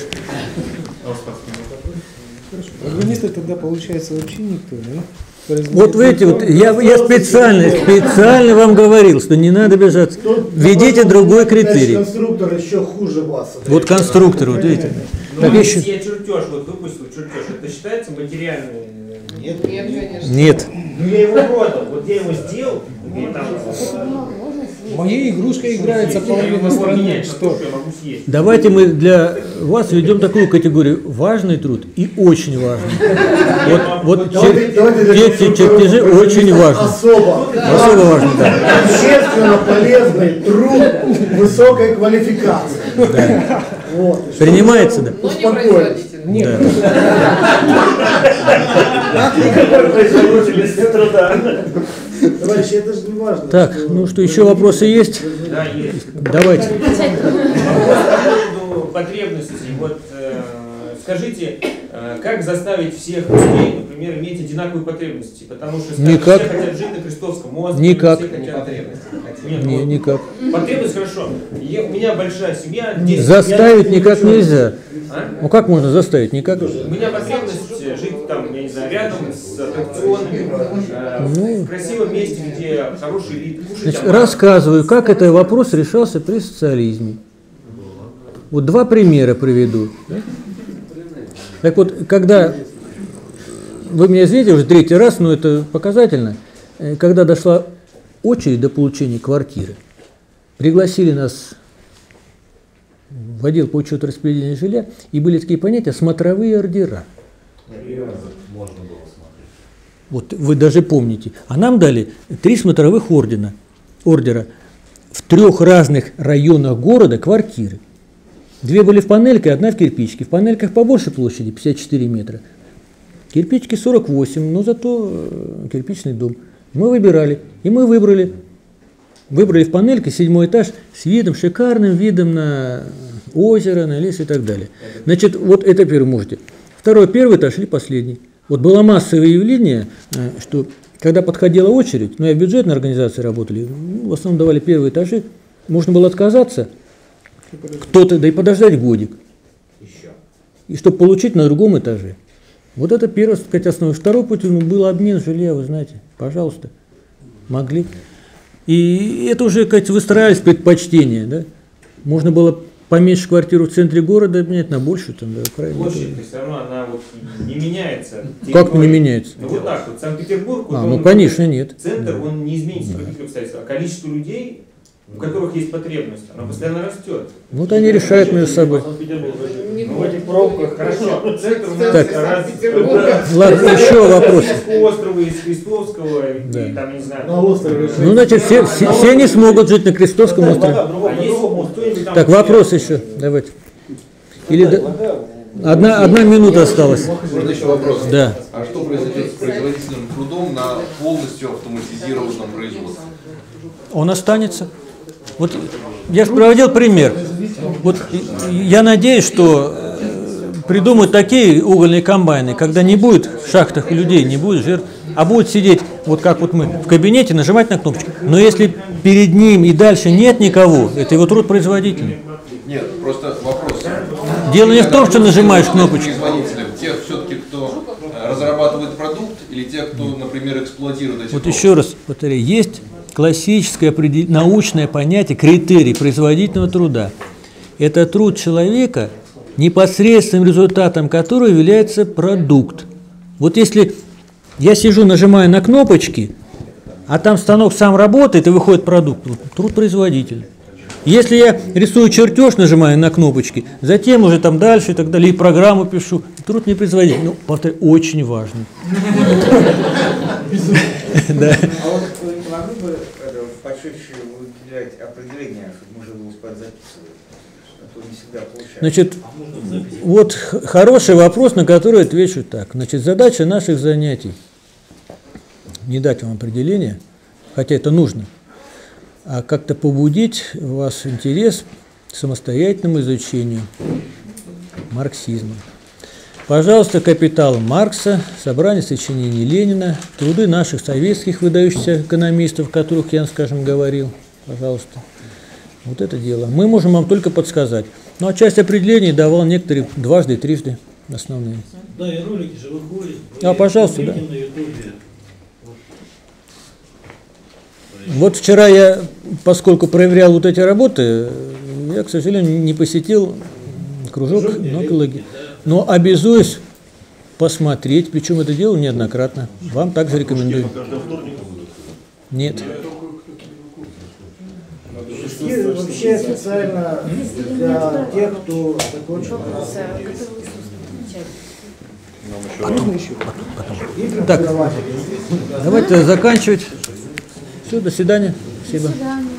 Speaker 4: Программисты тогда, получается, вообще никто, да?
Speaker 1: Вот видите, вот я, я специально, специально вам говорил, что не надо бежать. Введите другой критерий.
Speaker 5: Конструктор еще хуже вас.
Speaker 1: Вот конструктор, вот видите.
Speaker 2: Ну,
Speaker 1: Так
Speaker 2: если
Speaker 1: еще...
Speaker 2: я чертеж, вот выпустил чертеж, это считается материальный?
Speaker 5: Нет,
Speaker 8: Нет, конечно.
Speaker 1: Нет.
Speaker 2: Ну я его продал, вот я его сделал, и там...
Speaker 4: Моей игрушкой играется половина страны. Что?
Speaker 2: Я могу съесть.
Speaker 1: Давайте мы для вас введем такую категорию: важный труд и очень важный. Вот, вот
Speaker 5: Давайте-
Speaker 1: чер-
Speaker 5: давайте для
Speaker 1: эти чертежи
Speaker 5: конструктора
Speaker 1: очень важны.
Speaker 5: Особо.
Speaker 1: Особо важны, да.
Speaker 5: Общественно полезный труд высокой квалификации. Вот.
Speaker 1: Принимается, да?
Speaker 8: Но не
Speaker 5: Успокойтесь.
Speaker 8: производительный.
Speaker 1: Да.
Speaker 2: Никакой производительности труда.
Speaker 5: Товарищи, это же не важно.
Speaker 1: Так, ну что, еще вопросы есть?
Speaker 2: Да, есть.
Speaker 1: Давайте.
Speaker 2: По поводу потребностей, вот э, скажите, э, как заставить всех людей, например, иметь одинаковые потребности? Потому что скажем,
Speaker 1: Никак.
Speaker 2: все хотят жить на Крестовском острове,
Speaker 1: Никак.
Speaker 2: все хотят потребности. Нет,
Speaker 1: Не,
Speaker 2: вот
Speaker 1: никак.
Speaker 2: потребность хорошо. Я- у меня большая семья, десять
Speaker 1: Заставить
Speaker 2: я-
Speaker 1: никак нельзя.
Speaker 2: А?
Speaker 1: Ну как можно заставить? Никак.
Speaker 2: У меня потребность жить там, я не знаю, рядом с аттракционами, э,
Speaker 1: Ну.
Speaker 2: в красивом месте, где хороший вид, кушать.
Speaker 1: Значит,
Speaker 2: там.
Speaker 1: рассказываю, как этот вопрос решался при социализме. Вот два примера приведу. да? Так вот, когда, вы меня извините уже третий раз, но это показательно, э, когда дошла очередь до получения квартиры, пригласили нас в отдел по учету распределения жилья, и были такие понятия смотровые ордера.
Speaker 3: Можно было смотреть.
Speaker 1: Вот вы даже помните. А нам дали три смотровых ордена, ордера в трех разных районах города квартиры. Две были в панельке, одна в кирпичке. В панельках побольше площади, пятьдесят четыре метра. Кирпички сорок восемь, но зато э, кирпичный дом. Мы выбирали, и мы выбрали. Выбрали в панельке седьмой этаж с видом, шикарным видом на озеро, на лес и так далее. Значит, вот это первый можете. Второй, первый этаж или последний. Вот было массовое явление, что когда подходила очередь, ну я в бюджетной организации работали, ну, в основном давали первые этажи, можно было отказаться, кто-то, да и подождать годик, и чтобы получить на другом этаже. Вот это первый, так сказать, основной. Второй путь, ну, был обмен жилья, вы знаете, пожалуйста, могли. И это уже, как выстраивались предпочтения, да? Можно было поменьше квартиру в центре города обменять на большую, там, да, крайне.
Speaker 2: Площадь, все равно она вот не меняется.
Speaker 1: Как не меняется?
Speaker 2: Ну вот так вот, Санкт-Петербург,
Speaker 1: А,
Speaker 2: вот
Speaker 1: ну
Speaker 2: он,
Speaker 1: конечно, нет.
Speaker 2: Центр, он не изменится по каких обстоятельствах, а количество людей, у которых есть потребность, оно постоянно растет.
Speaker 1: Вот они решают между собой.
Speaker 2: Ну, в этих пробках, хорошо, центр у нас
Speaker 1: Так.
Speaker 2: раз...
Speaker 1: Ладно, еще вопросы.
Speaker 2: Острова из Крестовского,
Speaker 1: Да.
Speaker 2: и там, не знаю.
Speaker 5: На острове.
Speaker 1: Ну, значит, все, все, все не смогут жить на Крестовском острове.
Speaker 2: А есть кто-нибудь там...
Speaker 1: Так, вопрос еще, давайте. Или да- одна, одна минута осталась.
Speaker 8: Можно еще вопрос?
Speaker 1: Да.
Speaker 8: А что произойдет с производительным трудом на полностью автоматизированном производстве?
Speaker 1: Он останется. Вот я же проводил пример. Вот я надеюсь, что э, придумают такие угольные комбайны, когда не будет в шахтах людей, не будет жертв, а будут сидеть, вот как вот мы, в кабинете, нажимать на кнопочку. Но если перед ним и дальше нет никого, это его труд производительный.
Speaker 8: Нет, просто вопрос.
Speaker 1: Дело не в том, что нажимаешь кнопочку.
Speaker 8: Производителям, тех все-таки, кто э, разрабатывает продукт, или тех, кто, например, эксплуатирует эти
Speaker 1: Вот
Speaker 8: продукты?
Speaker 1: еще раз повторяю, есть классическое определ- научное понятие, критерий производительного труда. Это труд человека, непосредственным результатом которого является продукт. Вот если я сижу, нажимаю на кнопочки, а там станок сам работает и выходит продукт, вот труд производительный. Если я рисую чертеж, нажимаю на кнопочки, затем уже там дальше и так далее, и программу пишу, труд не производительный. Ну, повторяю, очень важный. Да.
Speaker 9: А вот вы не могли бы пошедшие выделять определение, чтобы можно было успеть записывать? А то не всегда получается.
Speaker 1: Значит, вот х- хороший вопрос, на который отвечу так. Значит, задача наших занятий не дать вам определение, хотя это нужно, а как-то побудить у вас интерес к самостоятельному изучению марксизма. Пожалуйста, «Капитал» Маркса, собрание сочинений Ленина, труды наших советских выдающихся экономистов, о которых я, скажем, говорил. Пожалуйста. Вот это дело. Мы можем вам только подсказать. Ну, а часть определений давал некоторые дважды, трижды основные.
Speaker 6: Да, и ролики же выходят.
Speaker 1: А, пожалуйста, да.
Speaker 6: На ютубе.
Speaker 1: Вот вчера я, поскольку проверял вот эти работы, я, к сожалению, не посетил кружок нокологии. Но обязуюсь посмотреть, причем это делал неоднократно. Вам также рекомендую. Нет.
Speaker 5: И вообще специально для тех, кто закончил.
Speaker 1: Потом, потом.
Speaker 5: И
Speaker 1: Так,
Speaker 5: преподаватели.
Speaker 1: давайте заканчивать. Все, до свидания. Спасибо.
Speaker 10: До свидания.